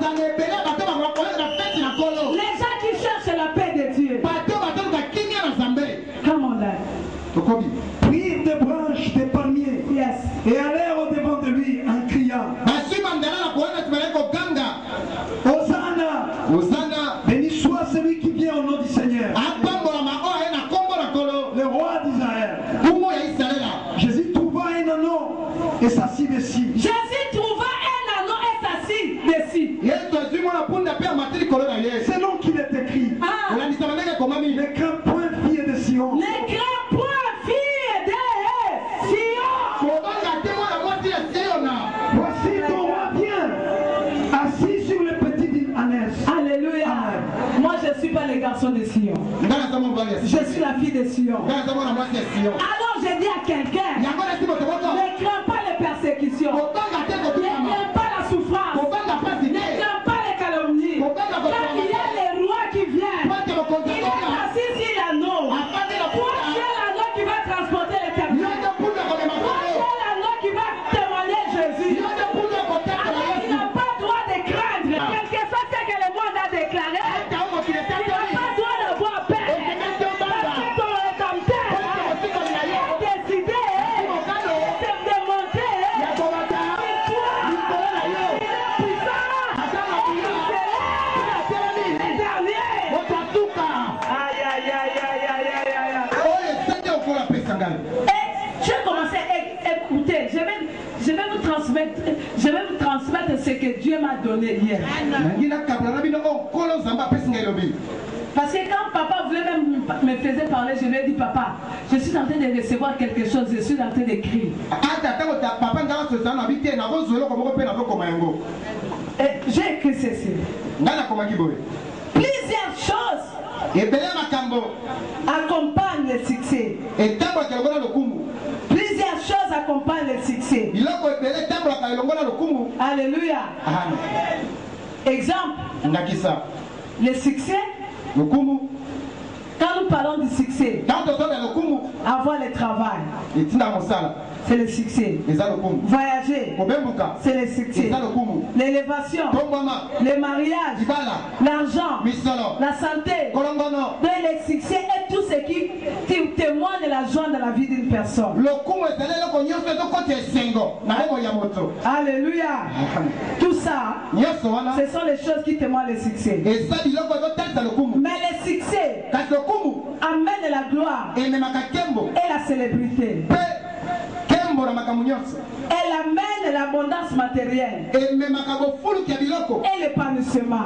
Les gens qui cherchent la paix de Dieu. Comme on l'a. Prirent des branches de palmiers et allèrent au devant de lui en criant, Hosanna, béni soit celui qui vient au nom du Seigneur, le roi d'Israël. Jésus trouva un anneau et s'assit dessus. Jésus trouva un anneau et s'assit dessus. Selon qu'il est écrit, ne crains point, fille de Sion. Ne crains point, fille de Sion. Voici ton roi vient, assis sur le petit ânesse. Alléluia. Amen. Moi, je ne suis pas le garçon de Sion. Je suis la fille de Sion. Alors, je dis à quelqu'un, ne crains pas les persécutions. Ne crains pas la souffrance. Ne crains pas les calomnies. Car il y a les rois qui viennent. Il est assis sur l'anneau. Toi, tu es l'anneau qui va transporter l'éternel. Toi, tu es l'anneau qui va témoigner Jésus. Alors, il n'a pas droit de craindre. Quel que soit ce que le monde a déclaré, il n'a pas droit d'avoir peur. Parce que ton rédempteur a décidé de démonter sur toi. Il est puissant. Il est le dernier. Aïe, aïe, aïe, aïe, aïe, aïe, aïe. Et je vais commencer à écouter. Je vais vous transmettre ce que Dieu m'a donné hier. Parce que quand papa voulait même me faisait parler, je lui ai dit, papa, je suis en train de recevoir quelque chose, je suis en train d'écrire. Et j'ai écrit ceci. Plusieurs choses accompagnent le succès. Plusieurs choses accompagnent le succès. Alléluia. Exemple. Le succès. Quand nous parlons du succès, avoir le travail, c'est le succès. Voyager, c'est le succès. L'élévation, le mariage, l'argent, la santé, le succès et tout ce qui témoigne de la joie de la vie d'une personne. Alléluia. Tout ça, ce sont les choses qui témoignent le succès. Mais le succès amène la gloire et la célébrité. Elle amène l'abondance matérielle et l'épanouissement.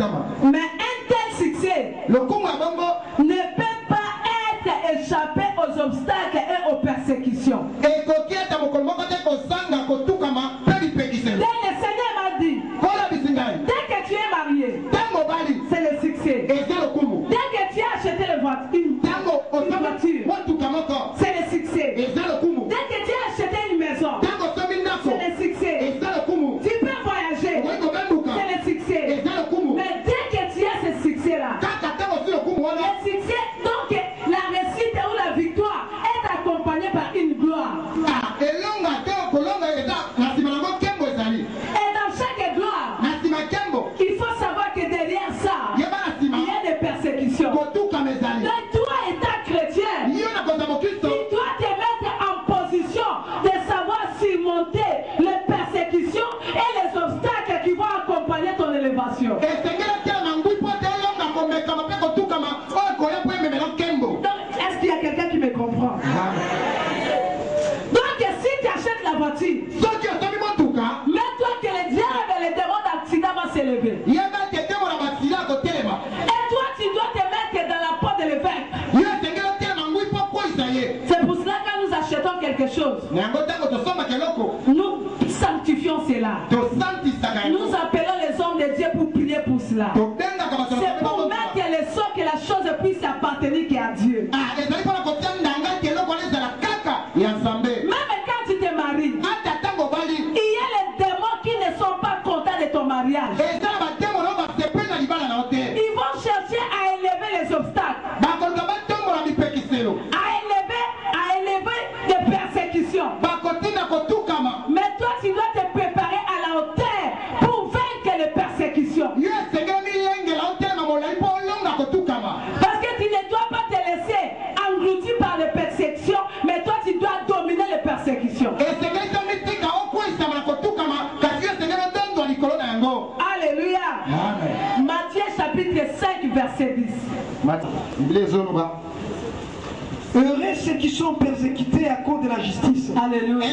Mais un tel succès ne peut pas être échappé aux aux obstacles et aux persécutions. Et Le Seigneur m'a dit, dès que tu es marié, c'est le succès. Dès que tu as acheté une voiture, c'est le succès. Dès que tu as acheté une maison, c'est le succès. Tu peux voyager, c'est le succès. Mais dès que tu as ce succès-là, le succès, donc la réussite ou la victoire est accompagnée par une gloire. Et dans chaque gloire, il faut savoir que derrière ça, il y a des persécutions. Donc toi, étant chrétien, tu dois te mettre en position de savoir surmonter les persécutions et les obstacles qui vont accompagner ton élévation. Donc, est-ce qu'il y a quelqu'un qui me comprend? Donc, si tu achètes la voiture, mets-toi que le diable et les démons d'accident vont s'élever. Et toi, tu dois te mettre dans la peau de l'évêque. C'est pour cela que nous achetons quelque chose. Nous sanctifions cela. Nous appelons les hommes de Dieu pour prier pour cela. C'est pour mettre les sons que la chose puisse appartenir qu'à Dieu. Même quand tu te maries, il y a les démons qui ne sont pas contents de ton mariage. Ils vont chercher à élever les obstacles, à élever des persécutions. Mais toi, tu dois te préparer à la hauteur pour vaincre les persécutions. Parce que tu ne dois pas te laisser engloutir par les persécutions, mais toi, tu dois dominer les persécutions. Alléluia. Amen. Matthieu chapitre 5, verset 10. Heureux ceux qui sont persécutés à cause de la justice. Alléluia.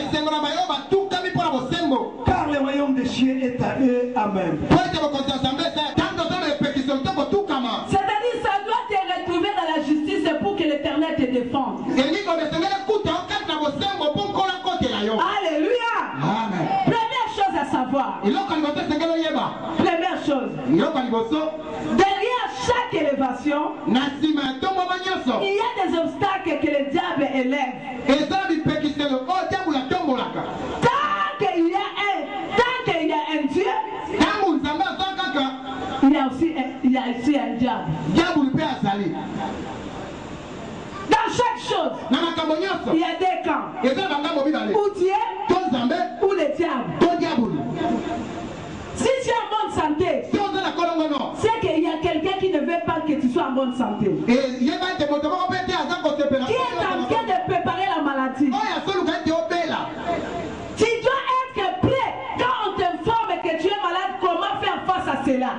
Car le royaume des cieux est à eux. Amen. C'est-à-dire, ça doit te retrouver dans la justice pour que l'Éternel te défende. Alléluia. Amen. Première chose à savoir. Première chose. Derrière chaque élévation, il y a des obstacles que le diable élève. Tant qu'il y a un Dieu, il y a aussi un diable. Dans chaque chose, il y a des camps. Ou Dieu, ou le diable. Si tu es en bonne santé, c'est qu'il y a quelqu'un qui ne veut pas que tu sois en bonne santé. Qui est en train de préparer la maladie. Tu dois être prêt quand on t'informe que tu es malade, comment faire face à cela.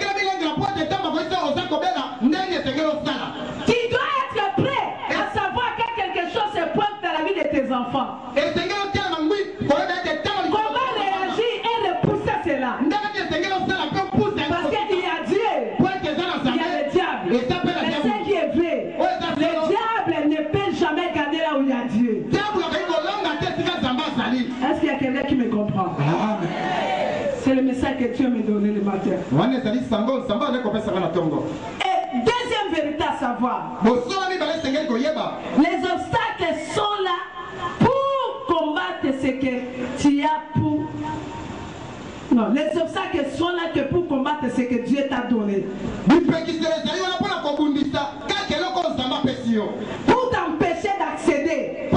Tu dois être prêt à savoir que quelque chose se pointe dans la vie de tes enfants. Comment réagir et repousser cela. Parce qu'il y a Dieu, il y a le diable. Mais ce qui est vrai, le diable ne peut jamais garder là où il y a Dieu. Est-ce qu'il y a quelqu'un qui me comprend? C'est le message que Dieu m'a donné le matin. Et deuxième vérité à savoir, les obstacles sont là pour combattre ce que tu as pour... Non, les obstacles sont là que pour combattre ce que Dieu t'a donné. Pour t'empêcher d'accéder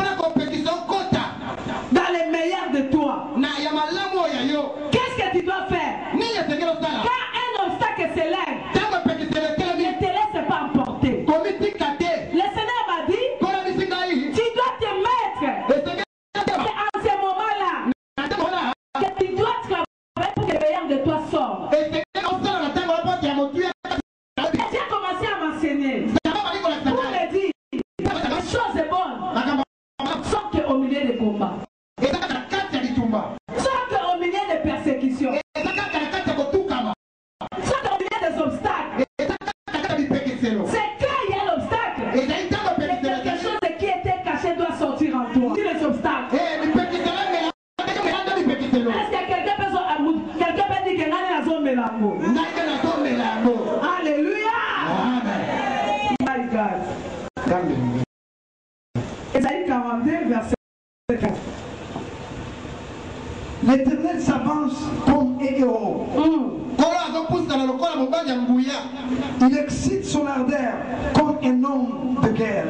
dans les meilleurs de toi. Qu'est-ce que tu dois faire? Quand un obstacle s'élève, ne te laisse pas emporter. Le Seigneur m'a dit, tu dois te mettre en ce moment-là, que tu dois travailler pour que le meilleur de toi sorte. Et tu as commencé à m'enseigner pour me dire, les choses bonnes sortent au milieu des combats. Sortent au milieu des persécutions. Sortent au milieu des obstacles. C'est quand il y a l'obstacle, c'est quelque chose qui était Ésaïe 42, verset 4. L'Éternel s'avance comme un héros. Il excite son ardeur comme un homme de guerre.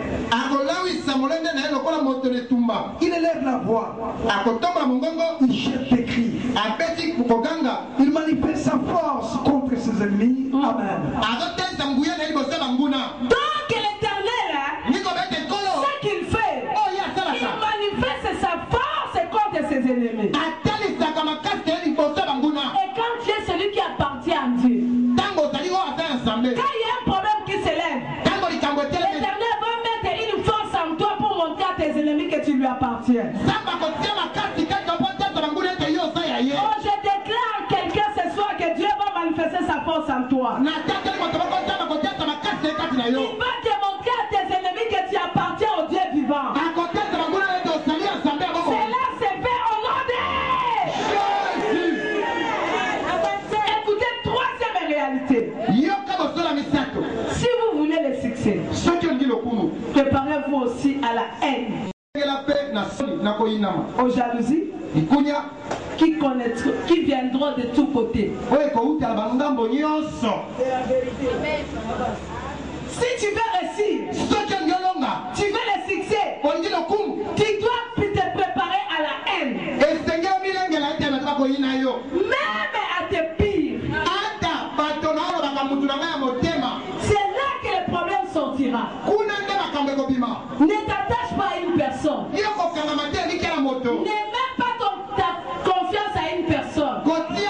Il élève la voix. Il jette des cris. Il manifeste sa force contre ses ennemis. Amen. Donc l'Éternel, ce qu'il fait, il manifeste sa force contre ses ennemis. Et quand tu es celui qui appartient à Dieu, quand il y a un problème qui s'élève, l'Éternel va mettre une force en toi pour montrer à tes ennemis que tu lui appartiens. Oh, je déclare quelqu'un ce soir que Dieu va manifester sa force en toi. Il va te montrer à tes ennemis que tu appartiens au Dieu vivant. Cela se fait au nom de Jésus. Écoutez, troisième réalité. Si vous voulez le succès, préparez-vous aussi à la haine, aux jalousies, qui viendront de tous côtés. Si tu veux réussir, tu veux le succès, tu dois te préparer à la haine. Même à tes pires. C'est là que le problème sortira. Ne t'attache pas à une personne. Ne mets pas ta confiance à une personne.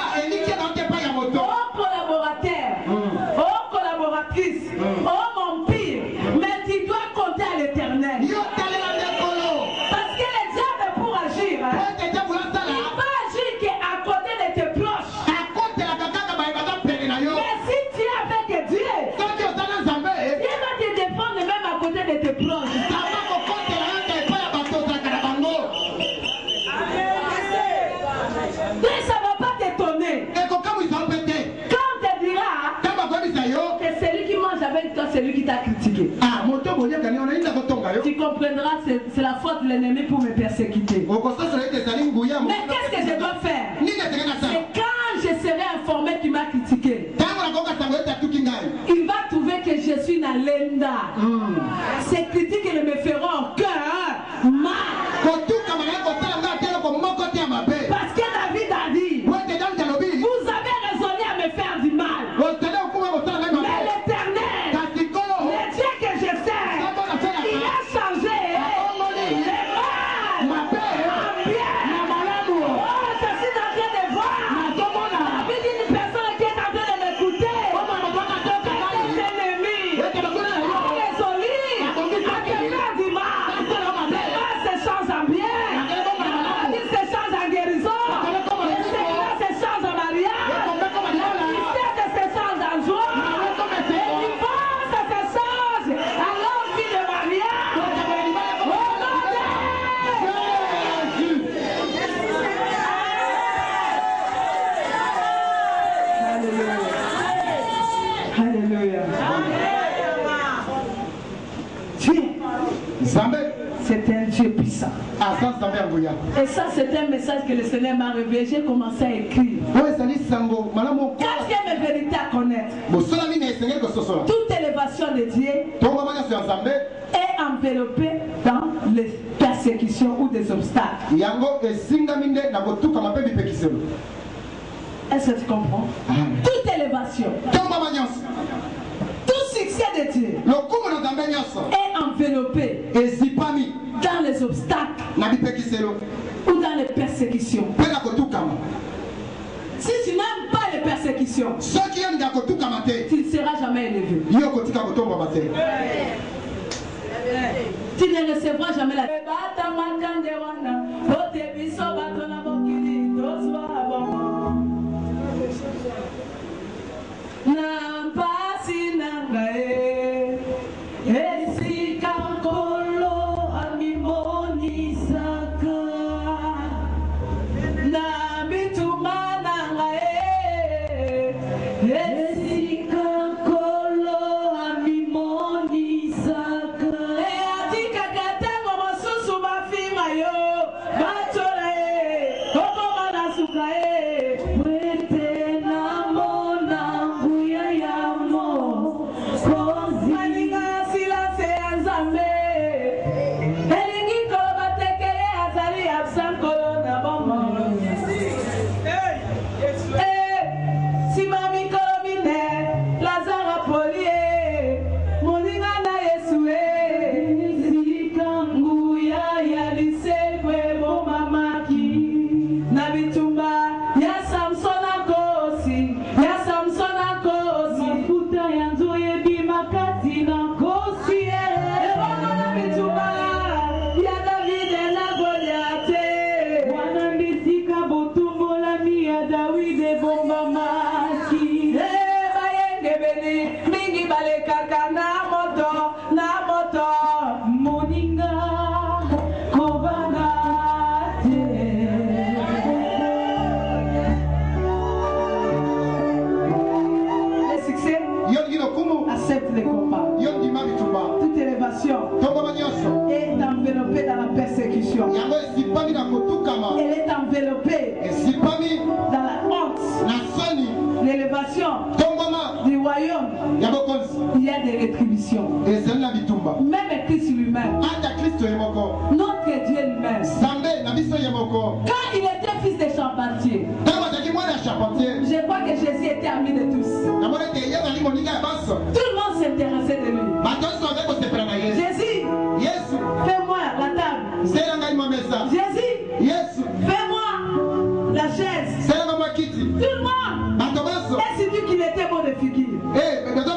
Oh collaborateur, oh collaboratrice, oh mon pire, mais tu dois compter à l'Éternel. Parce que le diable pour agir, il va agir qu'à côté de tes proches. Mais si tu es avec Dieu, il va te défendre même à côté de tes proches. Donc ça ne va pas t'étonner. Quand on te dira que celui qui mange avec toi, c'est lui qui t'a critiqué. Tu comprendras, c'est la faute de l'ennemi pour me persécuter. Mais qu'est-ce que je dois faire? C'est quand je serai informé qu'il m'a critiqué, il va trouver que je suis une lenda. Ces critiques ne me feront aucun mal. Parce que David a dit, vous avez raisonné à me faire du mal. Mais l'Éternel, le Dieu que je sers, il a changé le mal en bien. Oh, je suis en train de voir. David dit une personne qui est en train de m'écouter. Tes ennemis ont résolu à te faire du mal. Les mal se changent en bien. La vie se change en guérison. Le secret se change en mariage. La tristesse se change en joie. Le divorce se change en longue vie de mariage. Au nom de Jésus. Alléluia. Dieu, c'est un Dieu puissant. Et ça, c'est un message que le Seigneur m'a révélé. J'ai commencé à écrire. Quatrième vérité à connaître. Toute élévation de Dieu est enveloppée dans les persécutions ou des obstacles. Est-ce que tu comprends? Toute élévation, tout succès de Dieu est enveloppé dans les obstacles ou dans les persécutions. Si tu n'aimes pas les persécutions, tu ne seras jamais élevé. Tu ne recevras jamais la a des rétributions. Même Christ lui-même. Notre Dieu lui-même. Quand il était fils de charpentier, je crois que Jésus était ami de tous. Tout le monde s'intéressait de lui. Jésus, fais-moi la table. Jésus, fais-moi la chaise. Tout le monde. Est-ce qu'il était bon de figure? Mais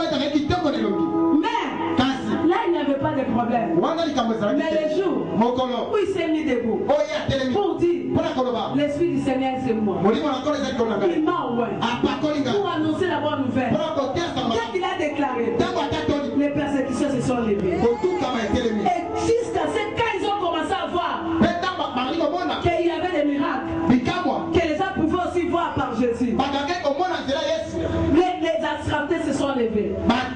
là, il n'y avait pas de problème. Mais le jour où il s'est mis debout pour dire l'Esprit du Seigneur c'est moi, il m'a envoyé pour annoncer la bonne nouvelle. Quand il a déclaré, les persécutions se sont levées. Et jusqu'à ce quand ils ont commencé à voir qu'il y avait des miracles, que les gens pouvaient aussi voir par Jésus, les attrapés se sont levés.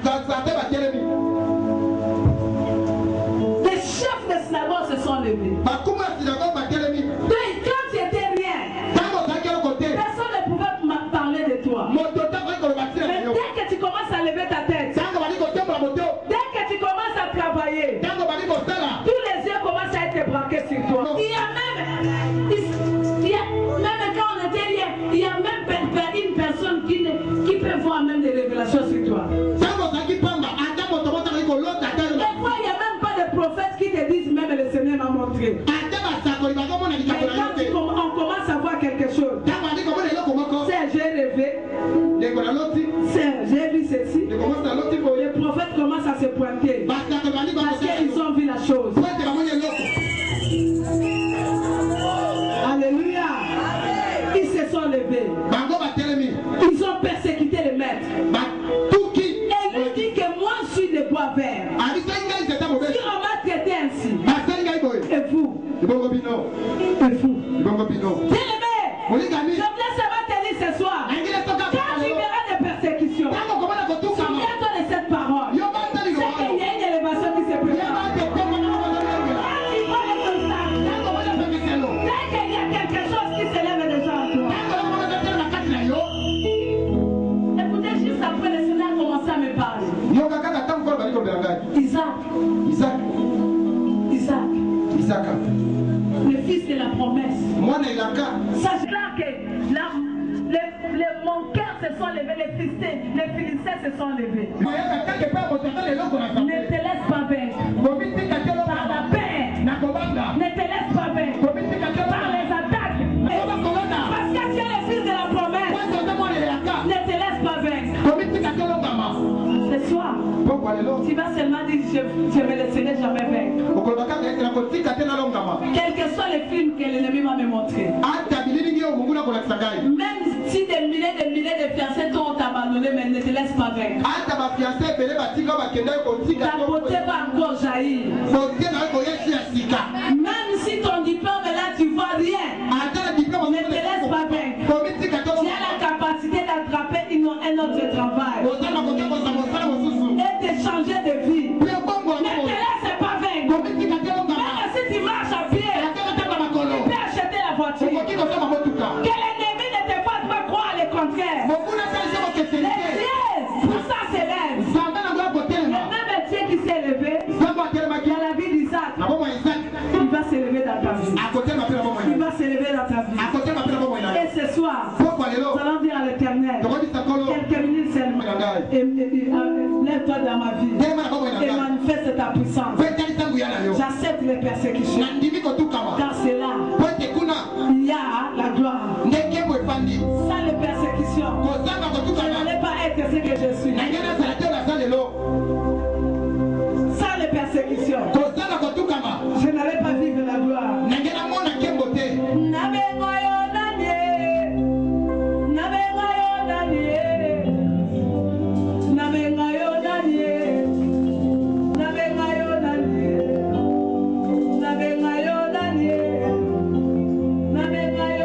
Les chefs de synagogue se sont levés. Donc, quand tu étais rien, personne ne pouvait parler de toi. Mais dès que tu commences à lever ta tête, dès que tu commences à travailler, tous les yeux commencent à être braqués sur toi. Même quand on était rien, il y a même une personne qui peut voir même des révélations sur toi. Des fois, il n'y a même pas de prophètes qui te disent même le Seigneur m'a montré. Mais quand on commence à voir quelque chose, c'est j'ai rêvé, c'est j'ai vu ceci, les prophètes commencent à se pointer parce qu'ils ont vu la chose. Alléluia. Ils se sont levés. Ils ont persécuté les maîtres. Et lui dit que moi je suis de bois vert. Si on m'a traité ainsi, et vous, bien-aimé, je voulais seulement te dire ce soir, quand tu verras des persécutions, souviens-toi de cette parole. C'est qu'il y a une élévation qui se prépare. Dès qu'il y a quelque chose qui s'élève déjà en toi. Écoutez, juste après le Seigneur a commencé à me parler. Isaac, le fils de la promesse. Sache là que mon cœur se sont levés, les Philistins se sont levés. Ne te laisse pas vaincre par la paix. Ne te laisse pas vaincre par les attaques. Parce que tu es le fils de la promesse. Ne te laisse pas vaincre. Ce soir, tu vas seulement dire je me laisserai jamais vaincre. Quel que soit le film que l'ennemi va me montrer. Même si des milliers de fiancés t'ont abandonné, mais ne te laisse pas vaincre. Ta beauté va encore jaillir. Même si ton diplôme est là, tu ne vois rien. Ne te laisse pas vaincre. Tu as la capacité d'attraper un autre travail et de changer de vie. Ne te laisse pas vaincre. Même si tu marches à pied, tu peux acheter la voiture. Que l'ennemi ne te fasse pas croire le contraire. Les cieux, pour ça s'élève. Le même Dieu qui s'est élevé, il y a la vie d'Isaac. Il va s'élever dans ta vie. Il va s'élever dans ta vie. Et ce soir, nous allons dire à l'Éternel, quelques minutes seulement, lève-toi dans ma vie et manifeste ta puissance. J'accepte les persécutions. Dans cela, il y a la gloire. Sans les persécutions, je n'allais pas être ce que je suis. Sans les persécutions, je n'allais pas vivre la gloire.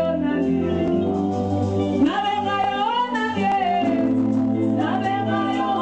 Nabengayo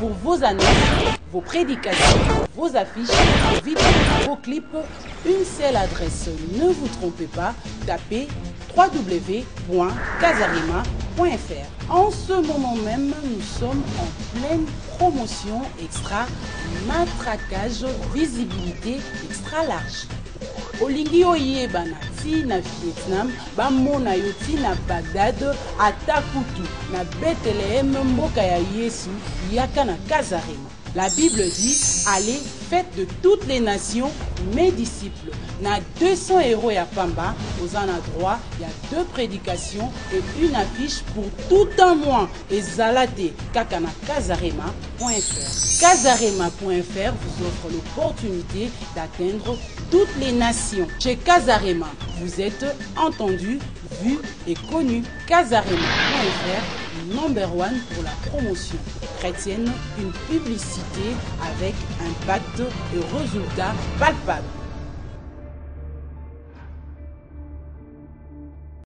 Pour vos annonces, vos prédications, vos affiches, vos vidéos, vos clips, une seule adresse. Ne vous trompez pas, tapez www.casarima.fr. En ce moment même, nous sommes en pleine promotion extra, matraquage, visibilité extra large. Olingi oyeba na ti na Vietnam, bamona yo ti na Bagdad, ata kutu na Bethléem, mboka ya Yesu, yaka na Casarima. La Bible dit, allez, faites de toutes les nations mes disciples. Na 200 € ya pamba, aux en droit, il y a 2 prédications et une affiche pour tout un mois. Et Zalate, kakana Casarima.fr. Casarima.fr vous offre l'opportunité d'atteindre toutes les nations. Chez Casarima, vous êtes entendu, vu et connu. Casarima.fr, number 1 pour la promotion chrétienne, une publicité avec impact et résultats palpables.